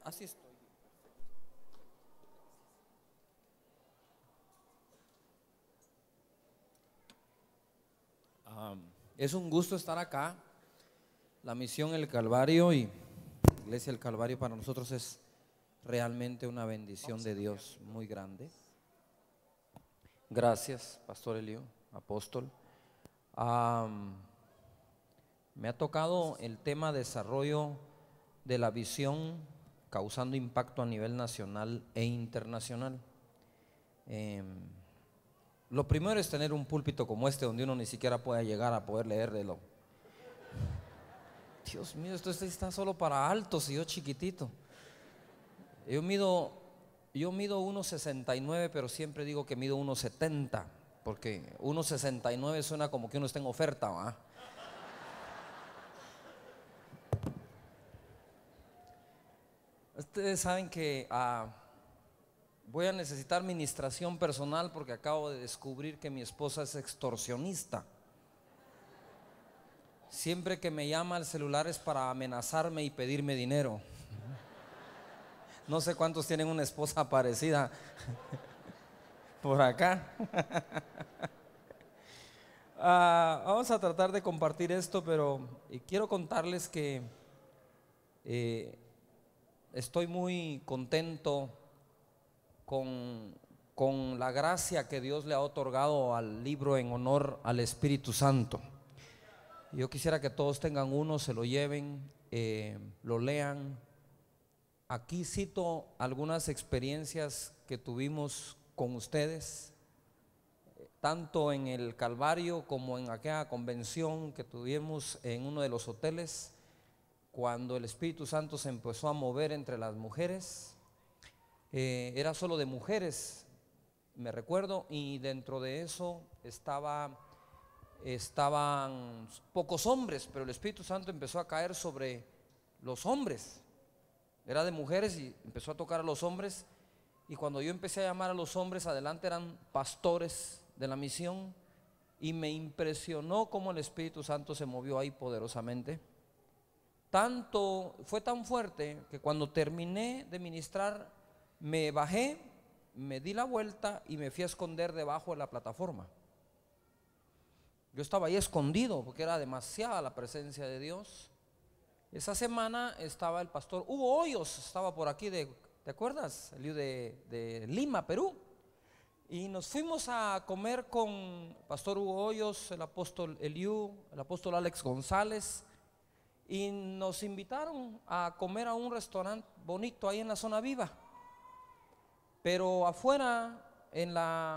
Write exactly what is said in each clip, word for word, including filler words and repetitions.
Así estoy. Um, es un gusto estar acá. La misión El Calvario y Iglesia El Calvario para nosotros es realmente una bendición de Dios muy grande. Gracias, Pastor Elio, apóstol. Um, me ha tocado el tema desarrollo de la visión causando impacto a nivel nacional e internacional. Eh, lo primero es tener un púlpito como este donde uno ni siquiera pueda llegar a poder leerlo. Dios mío, esto está solo para altos y yo chiquitito. Yo mido, yo mido uno sesenta y nueve, pero siempre digo que mido uno setenta, porque uno sesenta y nueve suena como que uno está en oferta, ¿va? Ustedes saben que uh, voy a necesitar ministración personal porque acabo de descubrir que mi esposa es extorsionista. Siempre que me llama al celular es para amenazarme y pedirme dinero. No sé cuántos tienen una esposa parecida por acá. uh, Vamos a tratar de compartir esto, pero quiero contarles que eh, estoy muy contento con, con la gracia que Dios le ha otorgado al libro en honor al Espíritu Santo. Yo quisiera que todos tengan uno, se lo lleven, eh, lo lean. Aquí cito algunas experiencias que tuvimos con ustedes, tanto en el Calvario como en aquella convención que tuvimos en uno de los hoteles, cuando el Espíritu Santo se empezó a mover entre las mujeres. Eh, era solo de mujeres, me recuerdo, y dentro de eso estaba, estaban pocos hombres, pero el Espíritu Santo empezó a caer sobre los hombres. Era de mujeres y empezó a tocar a los hombres, y cuando yo empecé a llamar a los hombres, adelante eran pastores de la misión, y me impresionó cómo el Espíritu Santo se movió ahí poderosamente. Tanto, fue tan fuerte que cuando terminé de ministrar, me bajé, me di la vuelta y me fui a esconder debajo de la plataforma. Yo estaba ahí escondido porque era demasiada la presencia de Dios. Esa semana estaba el pastor Hugo Hoyos, estaba por aquí, de, ¿te acuerdas? El de, de Lima, Perú. Y nos fuimos a comer con el pastor Hugo Hoyos, el apóstol Eliú, el apóstol Alex González. Y nos invitaron a comer a un restaurante bonito ahí en la zona viva. Pero afuera, en la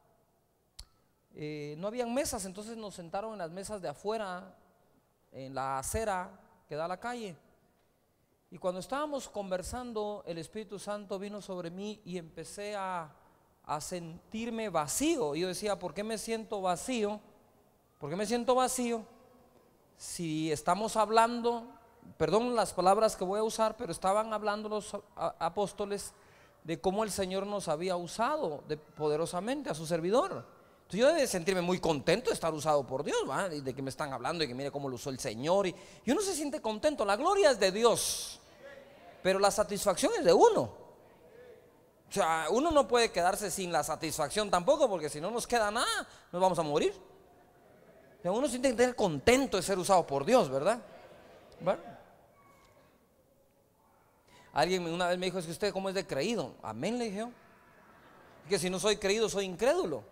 eh, no habían mesas, entonces nos sentaron en las mesas de afuera, en la acera que da a la calle. Y cuando estábamos conversando, el Espíritu Santo vino sobre mí y empecé a, a sentirme vacío. Y yo decía, ¿por qué me siento vacío? ¿Por qué me siento vacío? Si estamos hablando, perdón las palabras que voy a usar, pero estaban hablando los apóstoles de cómo el Señor nos había usado de poderosamente a su servidor. Entonces yo debe sentirme muy contento de estar usado por Dios, ¿va? Y de que me están hablando y que mire cómo lo usó el Señor. Y, y uno se siente contento. La gloria es de Dios, pero la satisfacción es de uno. O sea, uno no puede quedarse sin la satisfacción tampoco, porque si no nos queda nada, nos vamos a morir. O sea, uno siente que tener contento de ser usado por Dios, ¿verdad? ¿Verdad? Alguien una vez me dijo, es que usted cómo es de creído. Amén, le dije yo. Es que si no soy creído, soy incrédulo.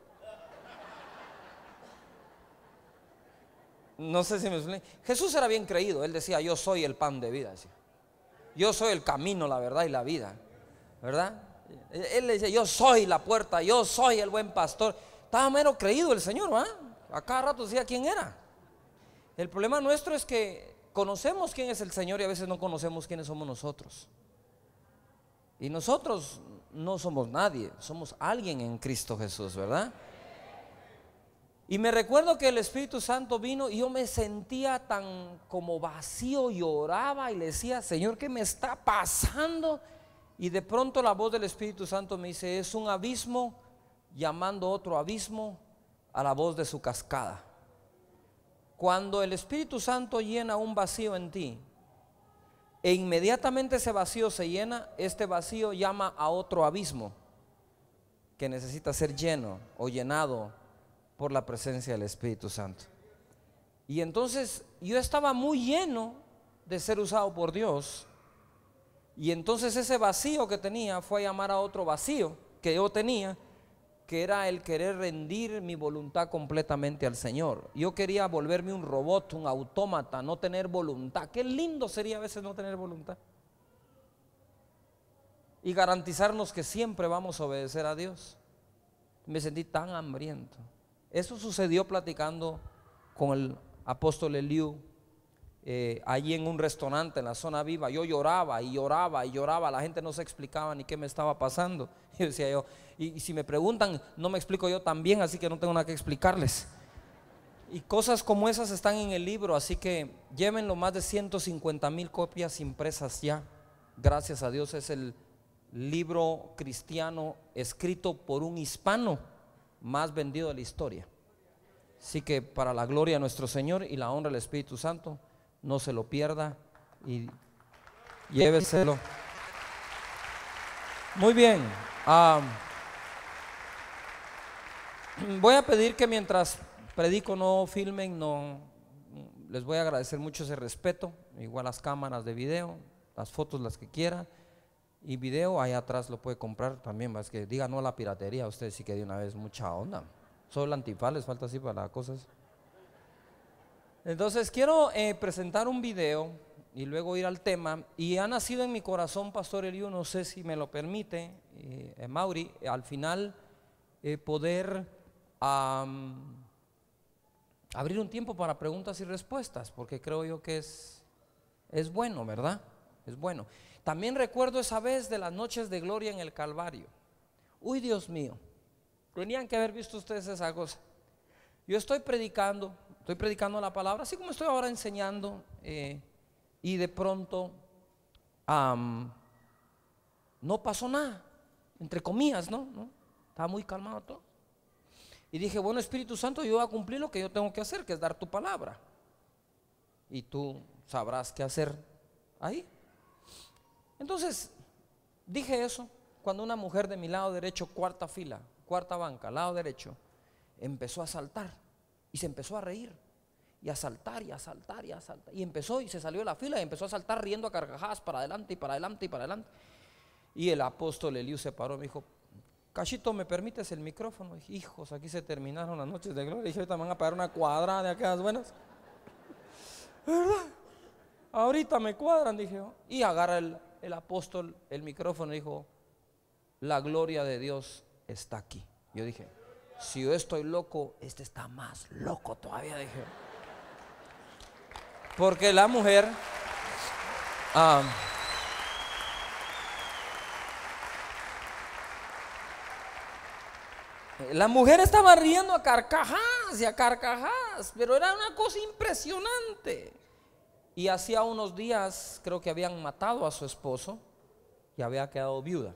No sé si me explico. Jesús era bien creído. Él decía, yo soy el pan de vida, decía. Yo soy el camino, la verdad y la vida, ¿verdad? Él le decía, yo soy la puerta, yo soy el buen pastor. Estaba mero creído el Señor, ¿verdad? A cada rato decía quién era. El problema nuestro es que conocemos quién es el Señor y a veces no conocemos quiénes somos nosotros. Y nosotros no somos nadie, somos alguien en Cristo Jesús, ¿verdad? Y me recuerdo que el Espíritu Santo vino y yo me sentía tan como vacío, lloraba y le decía, Señor, ¿qué me está pasando? Y de pronto la voz del Espíritu Santo me dice, es un abismo llamando otro abismo a la voz de su cascada. Cuando el Espíritu Santo llena un vacío en ti, e inmediatamente ese vacío se llena, este vacío llama a otro abismo que necesita ser lleno o llenado por la presencia del Espíritu Santo. Y entonces yo estaba muy lleno de ser usado por Dios, y entonces ese vacío que tenía fue a llamar a otro vacío que yo tenía, que era el querer rendir mi voluntad completamente al Señor. Yo quería volverme un robot, un autómata, no tener voluntad. Qué lindo sería a veces no tener voluntad y garantizarnos que siempre vamos a obedecer a Dios. Me sentí tan hambriento. Eso sucedió platicando con el apóstol Eliú, eh, allí en un restaurante en la zona viva. Yo lloraba y lloraba y lloraba, la gente no se explicaba ni qué me estaba pasando. Y decía yo, y, y si me preguntan, no me explico yo también, así que no tengo nada que explicarles. Y cosas como esas están en el libro, así que llévenlo, más de ciento cincuenta mil copias impresas ya. Gracias a Dios, es el libro cristiano escrito por un hispano más vendido de la historia. Así que para la gloria de nuestro Señor y la honra del Espíritu Santo, no se lo pierda y lléveselo. Muy bien, uh, voy a pedir que mientras predico no filmen, no, les voy a agradecer mucho ese respeto. Igual las cámaras de video, las fotos, las que quiera, y video allá atrás lo puede comprar también. Es que diga no a la piratería, ustedes sí que de una vez mucha onda. Solo el antifaz les falta así para cosas. Entonces quiero eh, presentar un video y luego ir al tema. Y ha nacido en mi corazón, Pastor Eliú, no sé si me lo permite, eh, Mauri, al final eh, poder um, abrir un tiempo para preguntas y respuestas, porque creo yo que es, es bueno, ¿verdad? Es bueno. También recuerdo esa vez de las noches de gloria en el Calvario. Uy, Dios mío, tenían que haber visto ustedes esa cosa. Yo estoy predicando, estoy predicando la palabra, así como estoy ahora enseñando, eh, y de pronto um, no pasó nada, entre comillas, ¿no? ¿no? Estaba muy calmado todo. Y dije, bueno, Espíritu Santo, yo voy a cumplir lo que yo tengo que hacer, que es dar tu palabra, y tú sabrás qué hacer ahí. Entonces dije eso cuando una mujer de mi lado derecho, cuarta fila, cuarta banca, lado derecho, empezó a saltar y se empezó a reír y a saltar y a saltar y a saltar, y empezó y se salió de la fila y empezó a saltar riendo a carcajadas para adelante y para adelante y para adelante. Y el apóstol Eliú se paró y me dijo, Cachito, ¿me permites el micrófono? Y dije, hijos, aquí se terminaron las noches de gloria. Y dije, ahorita me van a pagar una cuadrada de aquellas buenas, ¿verdad? Ahorita me cuadran, dije yo. Y agarra el, el apóstol el micrófono y dijo, la gloria de Dios está aquí. Yo dije, si yo estoy loco, este está más loco todavía, dije. Porque la mujer um, la mujer estaba riendo a carcajadas y a carcajadas, pero era una cosa impresionante. Y hacía unos días creo que habían matado a su esposo y había quedado viuda.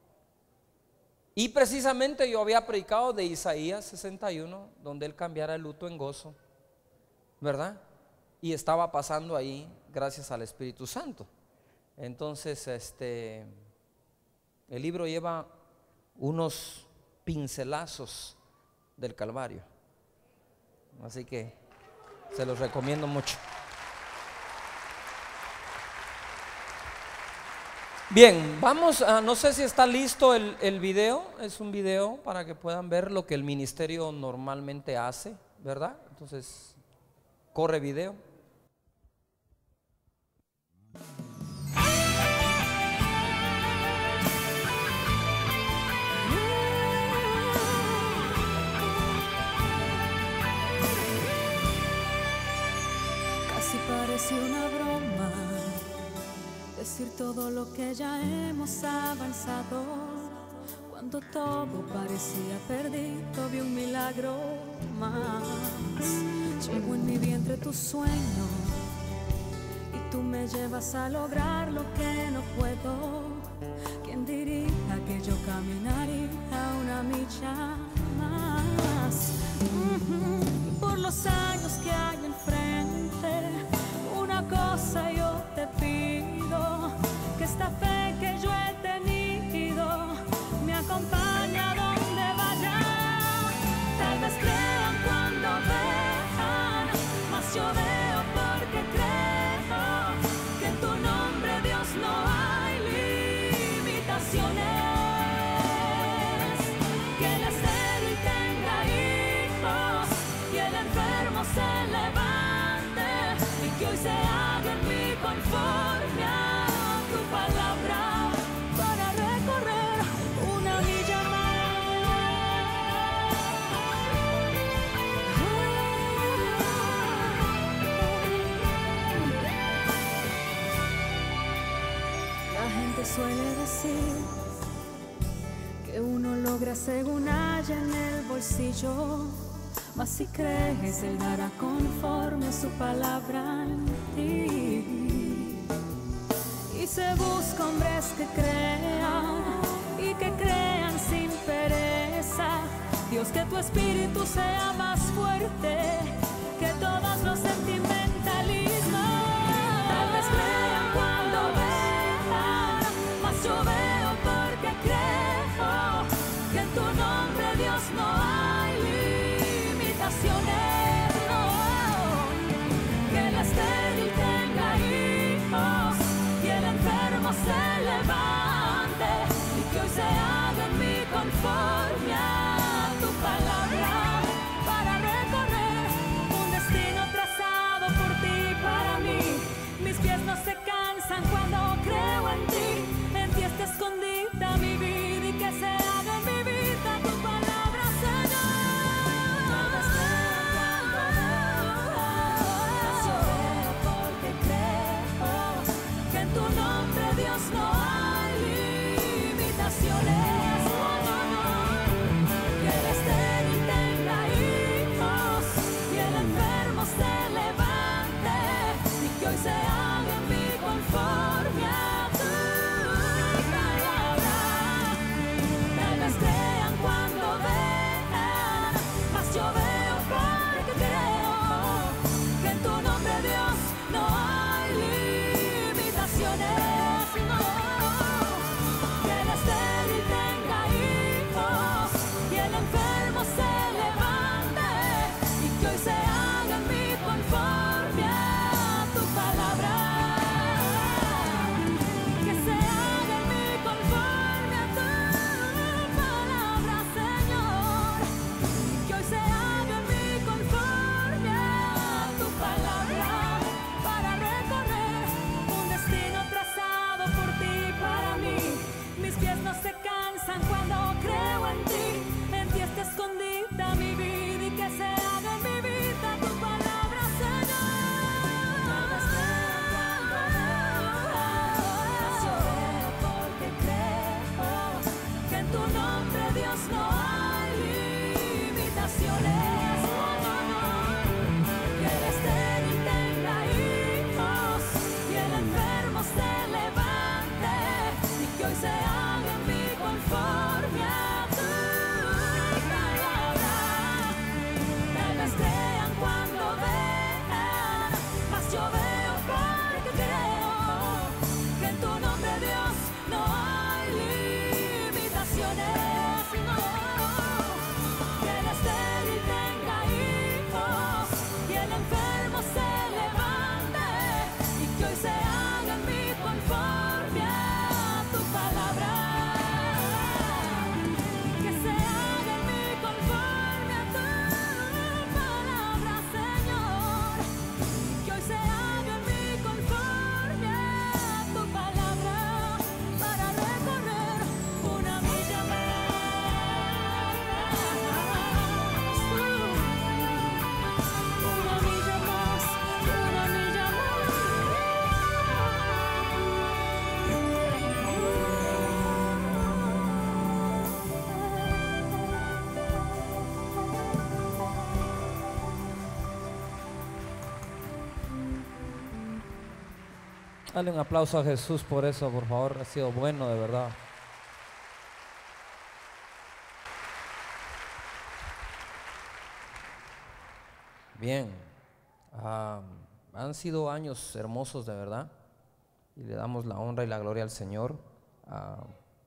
Y precisamente yo había predicado de Isaías sesenta y uno, donde él cambiara el luto en gozo, ¿verdad? Y estaba pasando ahí gracias al Espíritu Santo. Entonces este el libro lleva unos pincelazos del Calvario, así que se los recomiendo mucho. Bien, vamos a, no sé si está listo el, el video. Es un video para que puedan ver lo que el ministerio normalmente hace, ¿verdad? Entonces, corre video. Casi parece una broma decir todo lo que ya hemos avanzado. Cuando todo parecía perdido, vi un milagro más. Llevo en mi vientre tu sueño y tú me llevas a lograr lo que no puedo. ¿Quién diría que yo caminaría una milla más? Uh-huh. Por los años que hay enfrente, una cosa yo te pido, se levante y que hoy se haga en mí conforme a tu palabra para recorrer una milla más. La gente suele decir que uno logra según haya en el bolsillo, mas si crees Él dará conforme a su palabra en ti. Y se busca hombres que crean y que crean sin pereza. Dios, que tu espíritu sea más fuerte que todos los sentimentalismos. Tal vez crean cuando vean, mas yo veo porque creo que en tu nombre, Dios, no hay limitaciones, no. Que el estéril tenga hijos y el enfermo se levante y que hoy se haga en mí conforme a tu palabra para recorrer un destino trazado por ti para mí. Mis pies no se cansan cuando creo en ti, en ti está escondida mi vida y que se haga en mi vida tu palabra, Señor. Yo veo porque creo que en tu nombre, Dios, no hay limitaciones. Que el estéril tenga hijos y el enfermo se levante y que hoy se haga en mí conforme a tu palabra. Tal vez crean cuando vean, mas yo veo porque creo que en tu nombre, Dios, no hay limitaciones, no. Que el estéril tenga hijos y el enfermo se levante y que hoy se haga en mí conforme a tu palabra. Que se haga en mí conforme a tu palabra, Señor. Que hoy se haga en mí conforme a tu palabra para recorrer un destino trazado por ti para mí. Mis pies no se cansan cuando creo en ti, en ti está escondida mi vida y que se haga en mi vida tu palabra, Señor. Yo veo porque creo que en tu nombre, Dios, no hay limitaciones. Que el estéril tenga hijos y el enfermo se levante y que hoy se haga en mí conforme a tu palabra. Tal vez crean cuando vean, mas yo veo porque creo que en tu nombre, Dios, no hay limitaciones, no. Que el estéril tenga hijos y el enfermo se levante y que hoy se haga en mí conforme a tu palabra. Que se haga en mí conforme a tu palabra, Señor. Que hoy se haga en mí conforme a tu palabra para recorrer una milla más. Una milla más, una milla Dale un aplauso a Jesús por eso, por favor, ha sido bueno de verdad. Bien, ah, han sido años hermosos de verdad y le damos la honra y la gloria al Señor. Ah,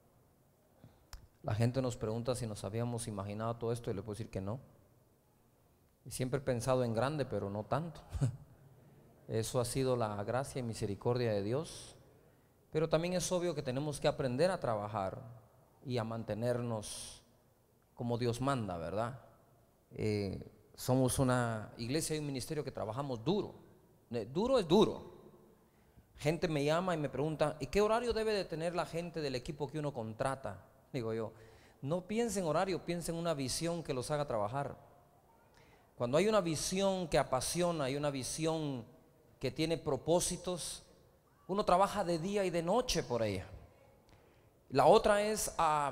la gente nos pregunta si nos habíamos imaginado todo esto y le puedo decir que no. Y siempre he pensado en grande, pero no tanto. Eso ha sido la gracia y misericordia de Dios, pero también es obvio que tenemos que aprender a trabajar y a mantenernos como Dios manda, ¿verdad? Eh, somos una iglesia y un ministerio que trabajamos duro. Duro es duro. Gente me llama y me pregunta, ¿y qué horario debe de tener la gente del equipo que uno contrata? Digo yo, no piensen en horario, piensen en una visión que los haga trabajar. Cuando hay una visión que apasiona, hay una visión que tiene propósitos, uno trabaja de día y de noche por ella. La otra es, uh,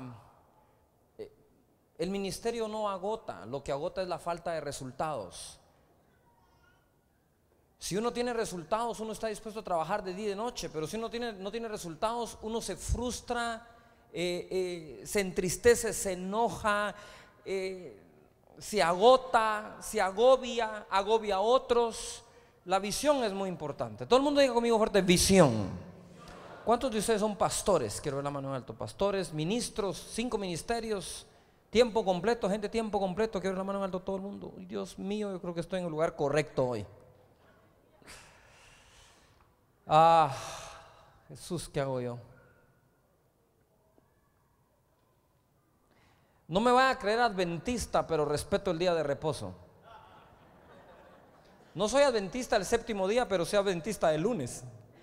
el ministerio no agota, lo que agota es la falta de resultados. Si uno tiene resultados, uno está dispuesto a trabajar de día y de noche, pero si uno tiene, no tiene resultados, uno se frustra, eh, eh, se entristece, se enoja, eh, se agota, se agobia, agobia a otros. La visión es muy importante. Todo el mundo diga conmigo fuerte, visión. ¿Cuántos de ustedes son pastores? Quiero ver la mano en alto. Pastores, ministros, cinco ministerios, tiempo completo, gente tiempo completo. Quiero ver la mano en alto todo el mundo. Dios mío, yo creo que estoy en el lugar correcto hoy. Ah, Jesús, ¿qué hago yo? No me vaya a creer adventista, pero respeto el día de reposo. No soy adventista el séptimo día, pero soy adventista el lunes.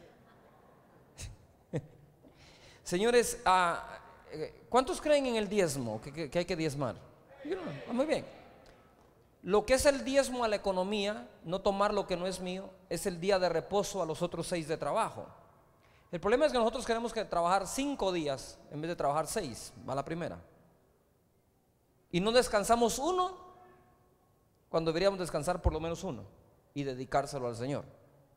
Señores, ¿cuántos creen en el diezmo? Que, que, que hay que diezmar. Muy bien. Lo que es el diezmo a la economía, no tomar lo que no es mío, es el día de reposo a los otros seis de trabajo. El problema es que nosotros queremos que trabajar cinco días en vez de trabajar seis, va la primera. Y no descansamos uno cuando deberíamos descansar por lo menos uno y dedicárselo al Señor.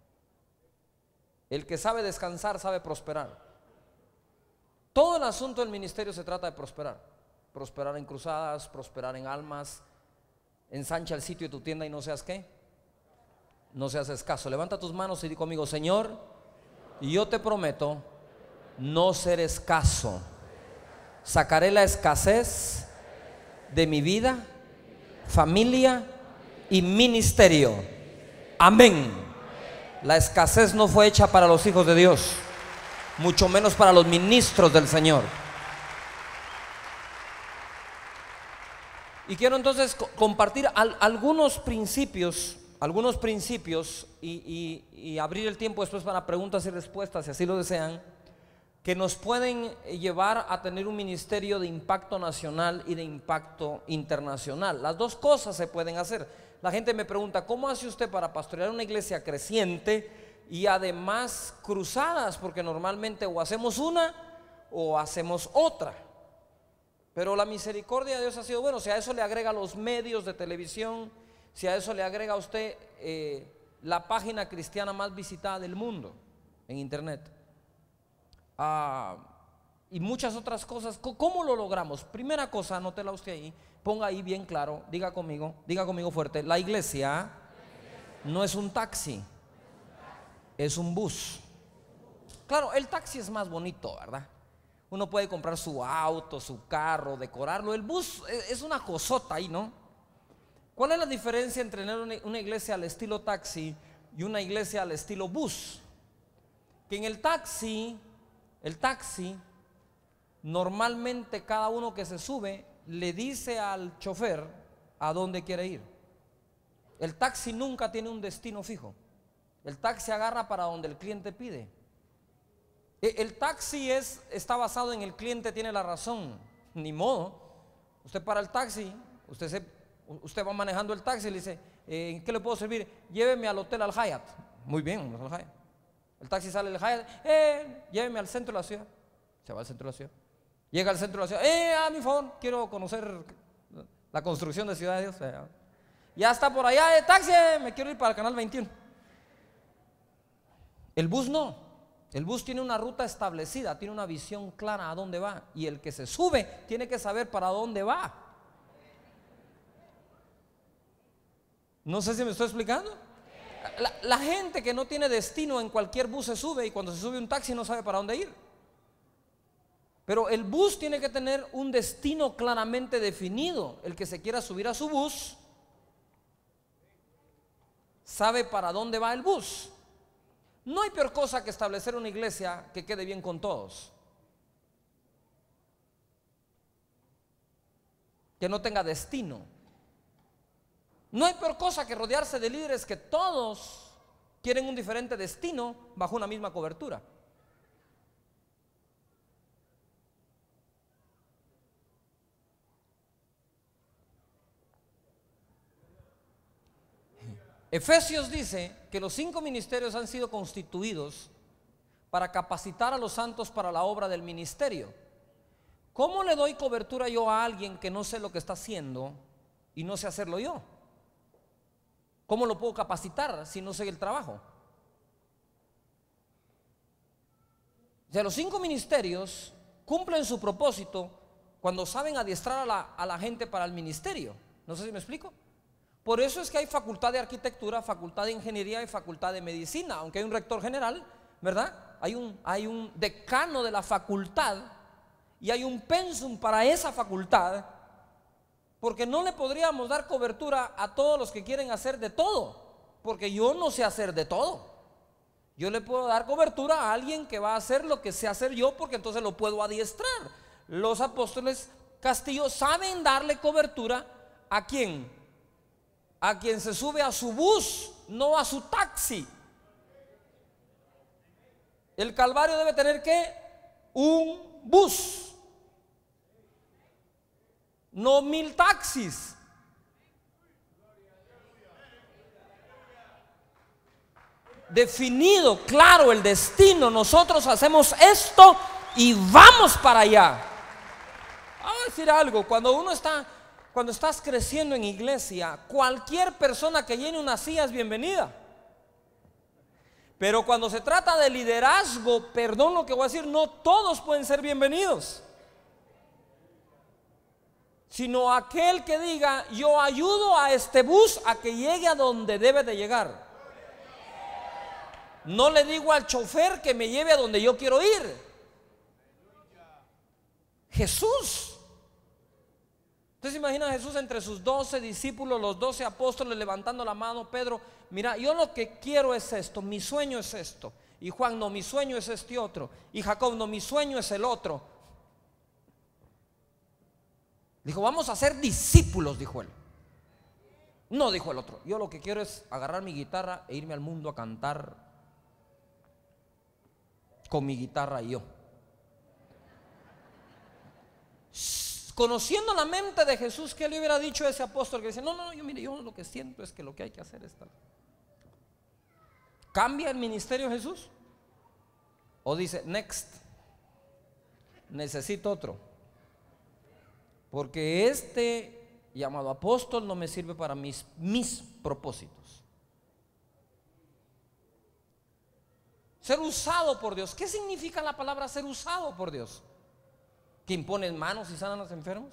El que sabe descansar sabe prosperar. Todo el asunto del ministerio se trata de prosperar. Prosperar en cruzadas, prosperar en almas. Ensancha el sitio de tu tienda y no seas ¿qué? No seas escaso. Levanta tus manos y di conmigo, Señor, yo te prometo no ser escaso. Sacaré la escasez de mi vida, familia y ministerio. Amén. La escasez no fue hecha para los hijos de Dios, mucho menos para los ministros del Señor. Y quiero entonces co- compartir al, algunos principios, algunos principios y, y, y abrir el tiempo después para preguntas y respuestas, si así lo desean, que nos pueden llevar a tener un ministerio de impacto nacional y de impacto internacional. Las dos cosas se pueden hacer. La gente me pregunta, ¿cómo hace usted para pastorear una iglesia creciente y además cruzadas? Porque normalmente o hacemos una o hacemos otra. Pero la misericordia de Dios ha sido bueno. Si a eso le agrega los medios de televisión, si a eso le agrega a usted eh, la página cristiana más visitada del mundo en internet, ah, y muchas otras cosas, ¿cómo lo logramos? Primera cosa, anótela usted ahí, ponga ahí bien claro, diga conmigo, diga conmigo fuerte, la iglesia no es un taxi, es un bus. Claro, el taxi es más bonito, ¿verdad? Uno puede comprar su auto, su carro, decorarlo. El bus es una cosota ahí, ¿no? ¿Cuál es la diferencia entre tener una iglesia al estilo taxi y una iglesia al estilo bus? Que en el taxi, el taxi, normalmente cada uno que se sube le dice al chofer a dónde quiere ir. El taxi nunca tiene un destino fijo. El taxi agarra para donde el cliente pide. El taxi es, está basado en el cliente tiene la razón. Ni modo. Usted para el taxi, usted, se, usted va manejando el taxi y le dice, ¿en qué le puedo servir? Lléveme al hotel Al Hyatt. Muy bien, al Hyatt. El taxi sale del Hyatt, eh, lléveme al centro de la ciudad. Se va al centro de la ciudad. Llega al centro de la ciudad, eh, a mi favor, quiero conocer la construcción de Ciudad de Dios. Ya está por allá, de taxi, me quiero ir para el canal veintiuno. El bus no. El bus tiene una ruta establecida, tiene una visión clara a dónde va. Y el que se sube tiene que saber para dónde va. No sé si me estoy explicando. La, la gente que no tiene destino en cualquier bus se sube, y cuando se sube un taxi no sabe para dónde ir. Pero el bus tiene que tener un destino claramente definido. El que se quiera subir a su bus sabe para dónde va el bus. No hay peor cosa que establecer una iglesia que quede bien con todos, que no tenga destino. No hay peor cosa que rodearse de líderes que todos quieren un diferente destino bajo una misma cobertura. Efesios dice que los cinco ministerios han sido constituidos para capacitar a los santos para la obra del ministerio. ¿Cómo le doy cobertura yo a alguien que no sé lo que está haciendo y no sé hacerlo yo? ¿Cómo lo puedo capacitar si no sé el trabajo? O sea, los cinco ministerios cumplen su propósito cuando saben adiestrar a la, a la gente para el ministerio. No sé si me explico. Por eso es que hay facultad de arquitectura, facultad de ingeniería y facultad de medicina. Aunque hay un rector general, ¿verdad? Hay un, hay un decano de la facultad y hay un pensum para esa facultad, porque no le podríamos dar cobertura a todos los que quieren hacer de todo, porque yo no sé hacer de todo. Yo le puedo dar cobertura a alguien que va a hacer lo que sé hacer yo, porque entonces lo puedo adiestrar. Los apóstoles Castillo saben darle cobertura a quién, a quien se sube a su bus, no a su taxi. El Calvario debe tener ¿qué? Un bus, no mil taxis. Definido, claro, el destino. Nosotros hacemos esto y vamos para allá. Vamos a decir algo. Cuando uno está, cuando estás creciendo en iglesia, cualquier persona que llene una silla es bienvenida. Pero cuando se trata de liderazgo, perdón lo que voy a decir, no todos pueden ser bienvenidos, sino aquel que diga: yo ayudo a este bus a que llegue a donde debe de llegar. No le digo al chofer que me lleve a donde yo quiero ir. Jesús. Usted se imagina a Jesús entre sus doce discípulos, los doce apóstoles, levantando la mano. Pedro: mira, yo lo que quiero es esto, mi sueño es esto. Y Juan: no, mi sueño es este otro. Y Jacob: no, mi sueño es el otro. Dijo: vamos a ser discípulos, dijo él. No, dijo el otro: yo lo que quiero es agarrar mi guitarra e irme al mundo a cantar con mi guitarra y yo. Conociendo la mente de Jesús, ¿qué le hubiera dicho a ese apóstol que dice: no, no, yo mire, yo lo que siento es que lo que hay que hacer es tal? ¿Cambia el ministerio Jesús? ¿O dice: next, necesito otro? Porque este llamado apóstol no me sirve para mis, mis propósitos. Ser usado por Dios. ¿Qué significa la palabra ser usado por Dios? ¿Que imponen manos y sanan a los enfermos?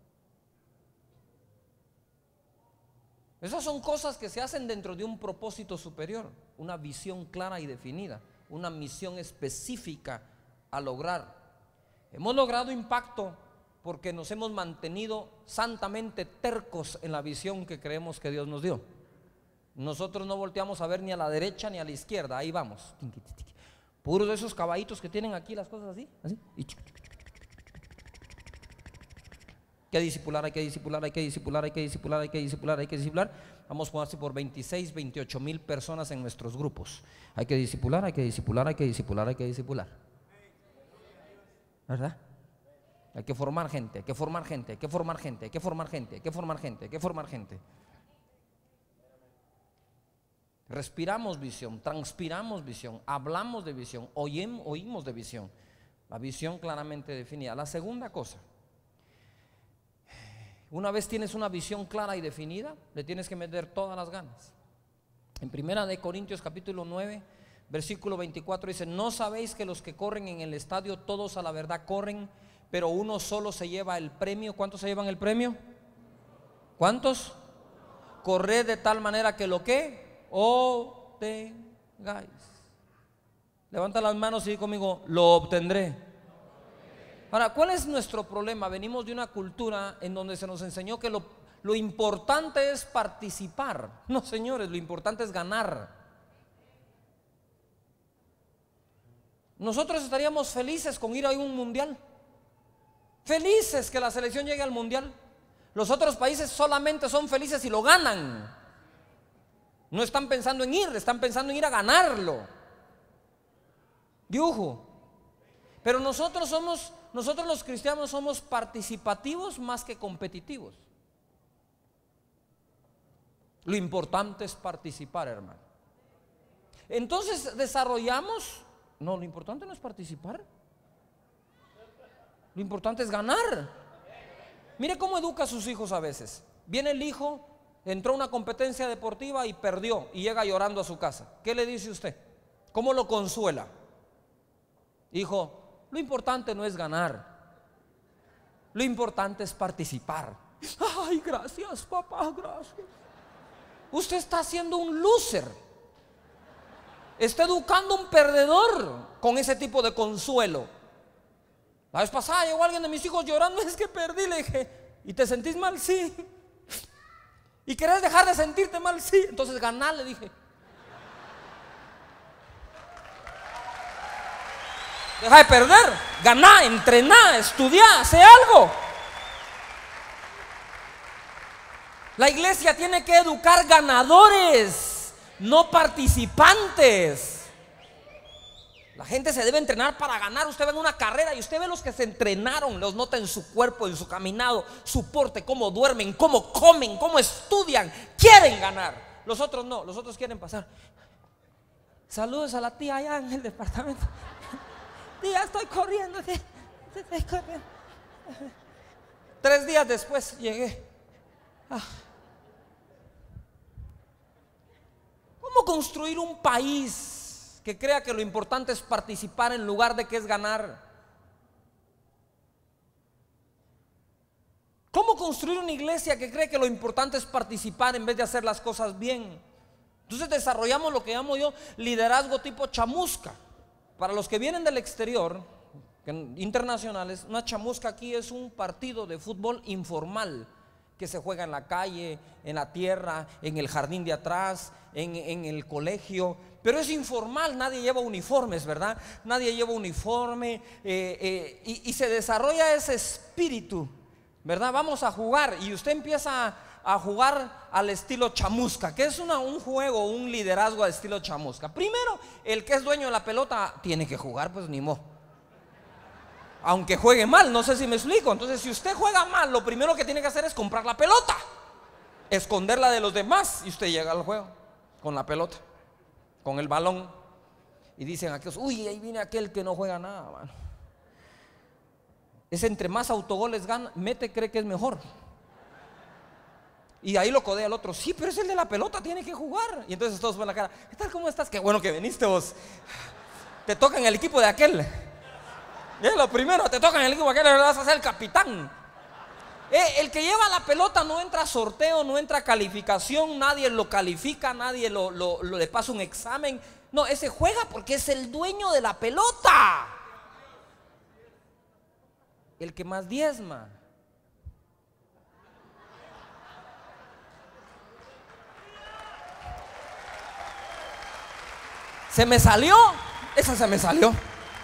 Esas son cosas que se hacen dentro de un propósito superior, una visión clara y definida, una misión específica a lograr. Hemos logrado impacto porque nos hemos mantenido santamente tercos en la visión que creemos que Dios nos dio. Nosotros no volteamos a ver ni a la derecha ni a la izquierda, ahí vamos. Puros de esos caballitos que tienen aquí las cosas así, así. Hay que discipular, hay que discipular, hay que discipular, hay que discipular, hay que discipular, hay que discipular. Vamos a ponerse por veintiséis, veintiocho mil personas en nuestros grupos. Hay que discipular, hay que discipular, hay que discipular, hay que discipular. ¿Verdad? Hay que formar gente, hay que formar gente, hay que formar gente, hay que formar gente, hay que formar gente, hay que formar gente. Respiramos visión, transpiramos visión, hablamos de visión, oímos, oímos de visión. La visión claramente definida. La segunda cosa: una vez tienes una visión clara y definida, le tienes que meter todas las ganas. En primera de Corintios capítulo nueve, versículo veinticuatro dice: ¿no sabéis que los que corren en el estadio todos a la verdad corren, pero uno solo se lleva el premio? ¿Cuántos se llevan el premio? ¿Cuántos? Corred de tal manera que lo que obtengáis. Levanta las manos y di conmigo: lo obtendré. Ahora, ¿cuál es nuestro problema? Venimos de una cultura en donde se nos enseñó que lo, lo importante es participar. No, señores, lo importante es ganar. Nosotros estaríamos felices con ir a un mundial, felices que la selección llegue al mundial, Los otros países solamente son felices si lo ganan. No están pensando en ir, están pensando en ir a ganarlo. Diujo. Pero nosotros somos, nosotros los cristianos somos participativos más que competitivos. Lo importante es participar, hermano. Entonces desarrollamos, no, lo importante no es participar. Lo importante es ganar. Mire cómo educa a sus hijos a veces. Viene el hijo, entró a una competencia deportiva y perdió y llega llorando a su casa. ¿Qué le dice usted? ¿Cómo lo consuela? Hijo, lo importante no es ganar. Lo importante es participar. Ay, gracias, papá, gracias. Usted está haciendo un loser. Está educando a un perdedor con ese tipo de consuelo. La vez pasada llegó alguien de mis hijos llorando, es que perdí, le dije, ¿y te sentís mal? Sí. ¿Y querés dejar de sentirte mal? Sí. Entonces ganá, le dije. Deja de perder, ganá, entrená, estudiá, hace algo. La iglesia tiene que educar ganadores, no participantes. La gente se debe entrenar para ganar. Usted ve en una carrera y usted ve los que se entrenaron, los nota en su cuerpo, en su caminado, su porte, cómo duermen, cómo comen, cómo estudian. Quieren ganar. Los otros no, los otros quieren pasar. Saludos a la tía allá en el departamento. Tía, estoy corriendo, tía, estoy corriendo. Tres días después llegué. Ah. ¿Cómo construir un país que crea que lo importante es participar en lugar de que es ganar? ¿Cómo construir una iglesia que cree que lo importante es participar en vez de hacer las cosas bien? Entonces desarrollamos lo que llamo yo liderazgo tipo chamusca. Para los que vienen del exterior, internacionales, una chamusca aquí es un partido de fútbol informal que se juega en la calle, en la tierra, en el jardín de atrás, en, en el colegio, pero es informal, nadie lleva uniformes, ¿verdad? Nadie lleva uniforme eh, eh, y, y se desarrolla ese espíritu, ¿verdad? Vamos a jugar y usted empieza a jugar al estilo chamusca, que es una, un juego, un liderazgo al estilo chamusca. Primero, el que es dueño de la pelota tiene que jugar, pues ni modo. Aunque juegue mal, no sé si me explico. Entonces, si usted juega mal, lo primero que tiene que hacer es comprar la pelota, esconderla de los demás, y usted llega al juego con la pelota, con el balón, y dicen aquellos, uy, ahí viene aquel que no juega nada, mano. Es entre más autogoles gana, mete, cree que es mejor. Y ahí lo codea el otro, sí, pero es el de la pelota, tiene que jugar. Y entonces todos ven la cara, ¿qué tal? ¿Cómo estás? Qué bueno que viniste vos. Te toca en el equipo de aquel. Es lo primero, te toca en el equipo de aquel, le vas a ser el capitán. Eh, el que lleva la pelota no entra a sorteo, no entra a calificación, nadie lo califica, nadie lo, lo, lo le pasa un examen. No, ese juega porque es el dueño de la pelota. El que más diezma. Se me salió, esa se me salió.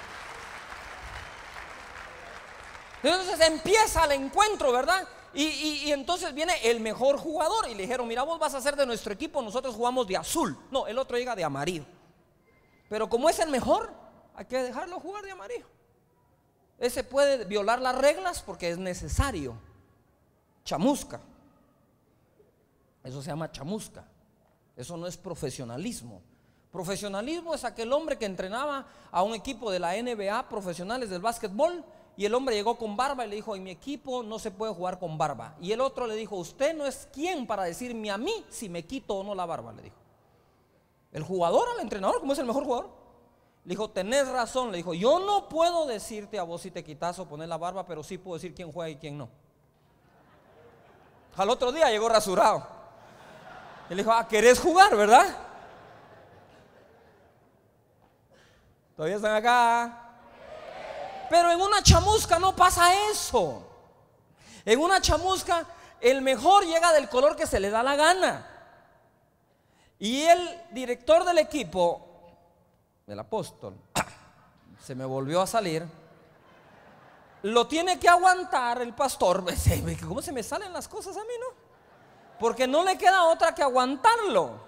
Entonces empieza el encuentro, ¿verdad? Y, y, y entonces viene el mejor jugador y le dijeron, mira, vos vas a ser de nuestro equipo, nosotros jugamos de azul. No, el otro llega de amarillo. Pero como es el mejor, hay que dejarlo jugar de amarillo. Ese puede violar las reglas porque es necesario. Chamusca. Eso se llama chamusca. Eso no es profesionalismo. Profesionalismo es aquel hombre que entrenaba a un equipo de la N B A, profesionales del básquetbol, y el hombre llegó con barba y le dijo, en mi equipo no se puede jugar con barba. Y el otro le dijo, usted no es quien para decirme a mí si me quito o no la barba, le dijo. El jugador al entrenador, como es el mejor jugador, le dijo, tenés razón, le dijo, yo no puedo decirte a vos si te quitas o pones la barba, pero sí puedo decir quién juega y quién no. Al otro día llegó rasurado. Y le dijo, ah, ¿querés jugar, verdad? ¿Todavía están acá? Pero en una chamusca no pasa eso. En una chamusca el mejor llega del color que se le da la gana. Y el director del equipo, el apóstol, se me volvió a salir. lo tiene que aguantar el pastor. ¿Cómo se me salen las cosas a mí, no? Porque no le queda otra que aguantarlo.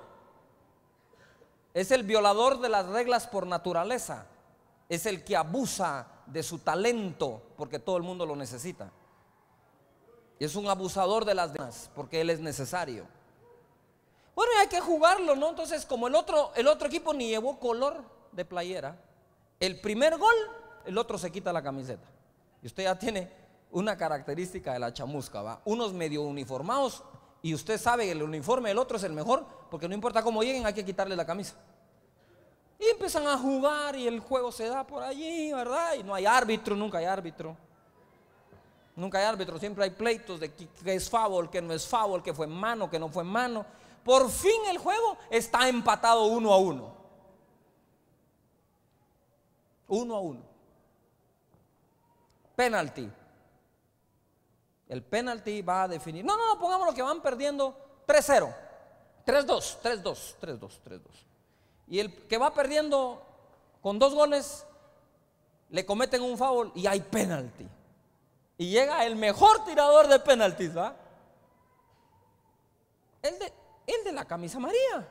Es el violador de las reglas por naturaleza. Es el que abusa de su talento porque todo el mundo lo necesita. Es un abusador de las demás porque él es necesario. Bueno, y hay que jugarlo, ¿no? Entonces, como el otro, el otro equipo ni llevó color de playera, el primer gol, el otro se quita la camiseta. Y usted ya tiene una característica de la chamusca, ¿va? Unos medio uniformados, y usted sabe que el uniforme del otro es el mejor, porque no importa cómo lleguen, hay que quitarle la camisa. Y empiezan a jugar y el juego se da por allí, ¿verdad? Y no hay árbitro, nunca hay árbitro. Nunca hay árbitro, siempre hay pleitos de que es foul, que no es foul, que fue mano, que no fue mano. Por fin el juego está empatado uno a uno. Uno a uno. Penalti. El penalti va a definir. No, no, no, pongámoslo que van perdiendo tres cero, tres dos, tres dos, tres dos, tres dos. Y el que va perdiendo con dos goles, le cometen un foul y hay penalti. Y llega el mejor tirador de penaltis, ¿va? El de, el de la camisa amarilla.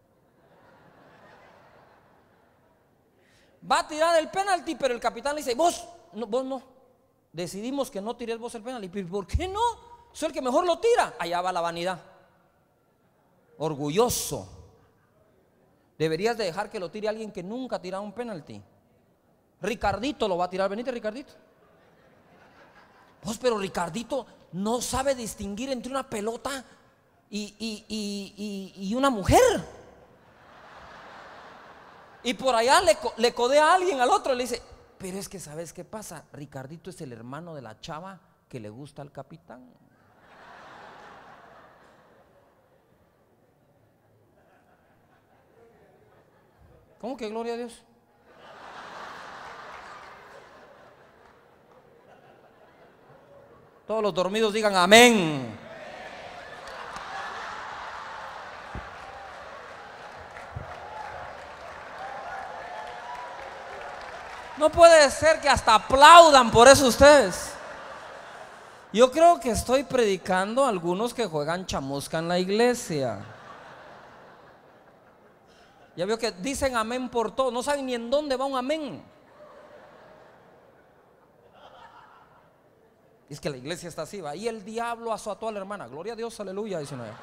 Va a tirar el penalti, pero el capitán le dice: Vos, no, vos no. Decidimos que no tires vos el penalti. ¿Pero por qué no? Soy el que mejor lo tira. Allá va la vanidad. Orgulloso. Deberías de dejar que lo tire alguien que nunca ha tirado un penalti. Ricardito lo va a tirar. Venite, Ricardito. Pues, pero Ricardito no sabe distinguir entre una pelota y, y, y, y, y una mujer. Y por allá le, le codea a alguien al otro y le dice: pero es que ¿sabes qué pasa? Ricardito es el hermano de la chava que le gusta al capitán. ¿Cómo que gloria a Dios? Todos los dormidos digan amén. No puede ser que hasta aplaudan por eso ustedes. Yo creo que estoy predicando a algunos que juegan chamusca en la iglesia. Ya veo que dicen amén por todo, no saben ni en dónde va un amén. Es que la iglesia está así, va. Y el diablo azotó a la hermana. Gloria a Dios, aleluya, dice una.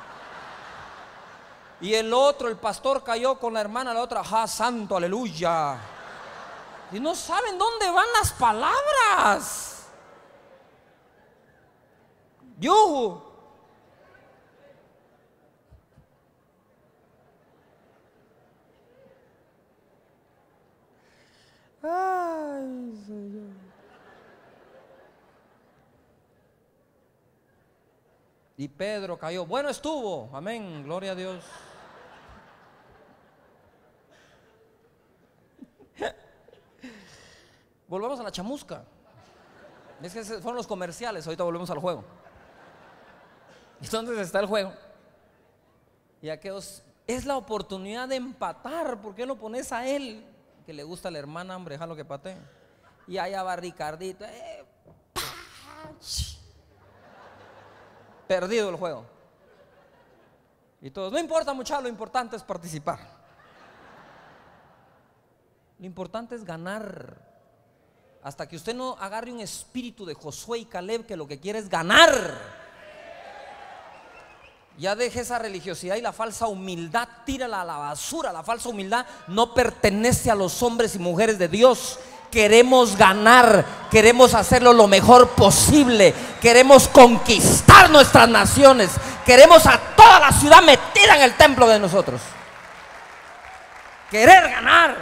Y el otro, el pastor, cayó con la hermana, la otra, ja, santo, aleluya. Y no saben dónde van las palabras. Yuhu. Ay, Señor. Y Pedro cayó. Bueno estuvo. Amén. Gloria a Dios. Volvamos a la chamusca. Es que fueron los comerciales. Ahorita volvemos al juego. Entonces está el juego. Y aquellos, es la oportunidad de empatar. ¿Por qué no pones a él? Que le gusta a la hermana, hombre, déjalo que patee. Y allá va Ricardito. Eh, Perdido el juego. Y todos, no importa mucho, lo importante es participar. Lo importante es ganar. Hasta que usted no agarre un espíritu de Josué y Caleb, que lo que quiere es ganar. Ya deje esa religiosidad y la falsa humildad, tírala a la basura. La falsa humildad no pertenece a los hombres y mujeres de Dios. Queremos ganar, queremos hacerlo lo mejor posible, queremos conquistar nuestras naciones, queremos a toda la ciudad metida en el templo de nosotros. Querer ganar.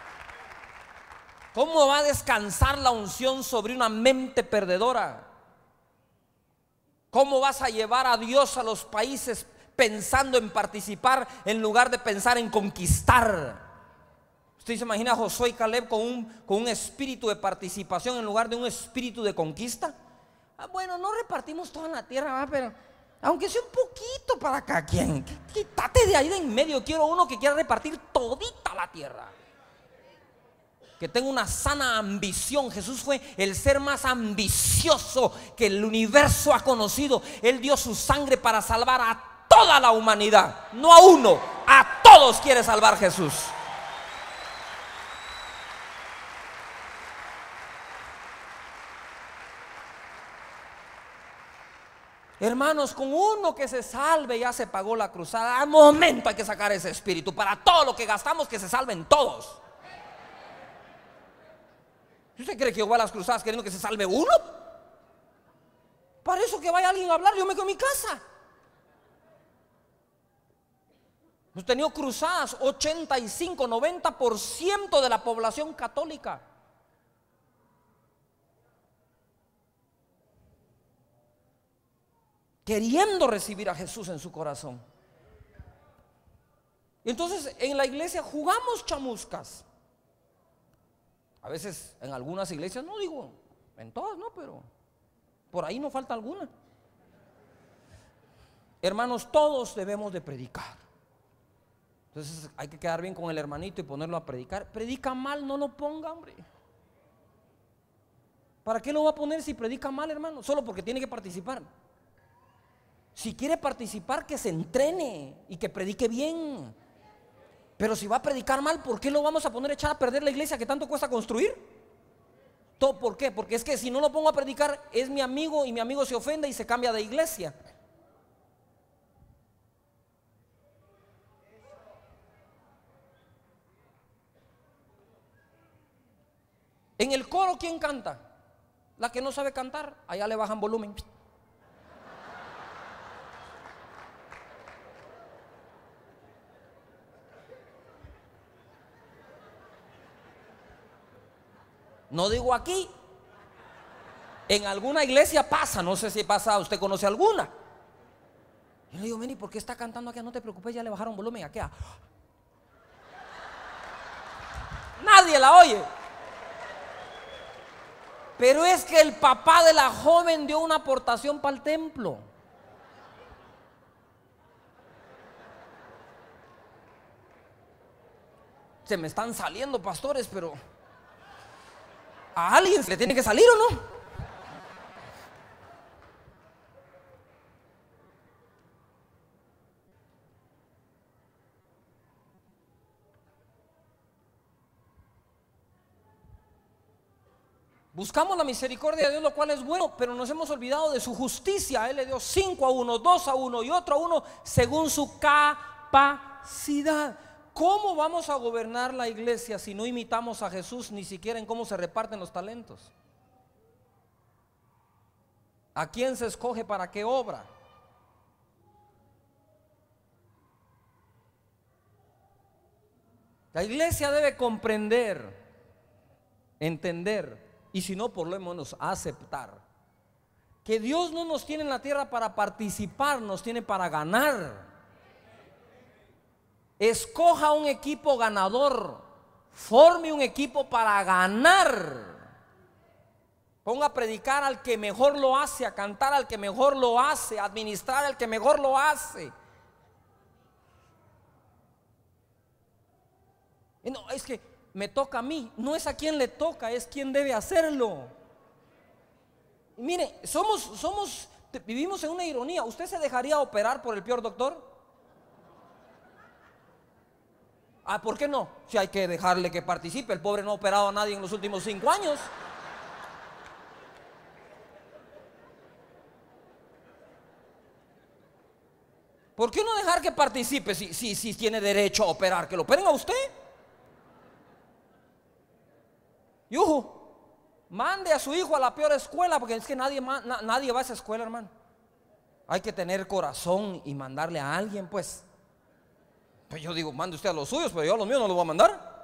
¿Cómo va a descansar la unción sobre una mente perdedora? ¿Cómo vas a llevar a Dios a los países pensando en participar en lugar de pensar en conquistar? Usted se imagina a Josué y Caleb con un, con un espíritu de participación en lugar de un espíritu de conquista. Ah, bueno, no repartimos toda la tierra, ¿va? Pero aunque sea un poquito para cada quien, quítate de ahí de en medio. Quiero uno que quiera repartir todita la tierra. que tenga una sana ambición. Jesús fue el ser más ambicioso que el universo ha conocido. Él dio su sangre para salvar a toda la humanidad, no a uno, a todos quiere salvar Jesús. Hermanos, con uno que se salve ya se pagó la cruzada. Al momento hay que sacar ese espíritu. Para todo lo que gastamos, que se salven todos. ¿Usted cree que yo voy a las cruzadas queriendo que se salve uno? Para eso que vaya alguien a hablar, yo me quedo en mi casa. Hemos tenido cruzadas, ochenta y cinco, noventa por ciento de la población católica. Queriendo recibir a Jesús en su corazón. Entonces en la iglesia jugamos chamuscas. A veces en algunas iglesias, no digo en todas, no, pero por ahí no falta alguna. Hermanos, todos debemos de predicar. Entonces hay que quedar bien con el hermanito y ponerlo a predicar. Predica mal, no lo ponga, hombre. ¿Para qué lo va a poner si predica mal, hermano? Solo porque tiene que participar. Si quiere participar, que se entrene y que predique bien. Pero si va a predicar mal, ¿por qué lo vamos a poner a echar a perder la iglesia que tanto cuesta construir? ¿Todo por qué? Porque es que si no lo pongo a predicar, es mi amigo y mi amigo se ofende y se cambia de iglesia. En el coro, ¿quién canta? La que no sabe cantar, allá le bajan volumen. No digo aquí. En alguna iglesia pasa, no sé si pasa, usted conoce alguna. Yo le digo, mire, ¿por qué está cantando aquí? No te preocupes, ya le bajaron volumen aquí. Nadie la oye. Pero es que el papá de la joven dio una aportación para el templo. Se me están saliendo, pastores, pero a alguien se le tiene que salir, ¿o no? Buscamos la misericordia de Dios, lo cual es bueno, pero nos hemos olvidado de su justicia. Él le dio cinco a uno, dos a uno y otro a uno según su capacidad. ¿Cómo vamos a gobernar la iglesia si no imitamos a Jesús ni siquiera en cómo se reparten los talentos? ¿A quién se escoge para qué obra? La iglesia debe comprender, entender, y si no, por lo menos aceptar que Dios no nos tiene en la tierra para participar, nos tiene para ganar. Escoja un equipo ganador, forme un equipo para ganar. Ponga a predicar al que mejor lo hace, a cantar al que mejor lo hace, a administrar al que mejor lo hace. Y no, es que me toca a mí. No es a quien le toca, es quien debe hacerlo. Y mire, somos, somos, vivimos en una ironía. ¿Usted se dejaría operar por el peor doctor? Ah, ¿por qué no? Si hay que dejarle que participe. El pobre no ha operado a nadie en los últimos cinco años. ¿Por qué no dejar que participe si, si, si tiene derecho a operar? Que lo operen a usted. Yuhu, mande a su hijo a la peor escuela, porque es que nadie, nadie va a esa escuela, hermano. Hay que tener corazón y mandarle a alguien, pues. Pues yo digo, mande usted a los suyos, pero yo a los míos no los voy a mandar.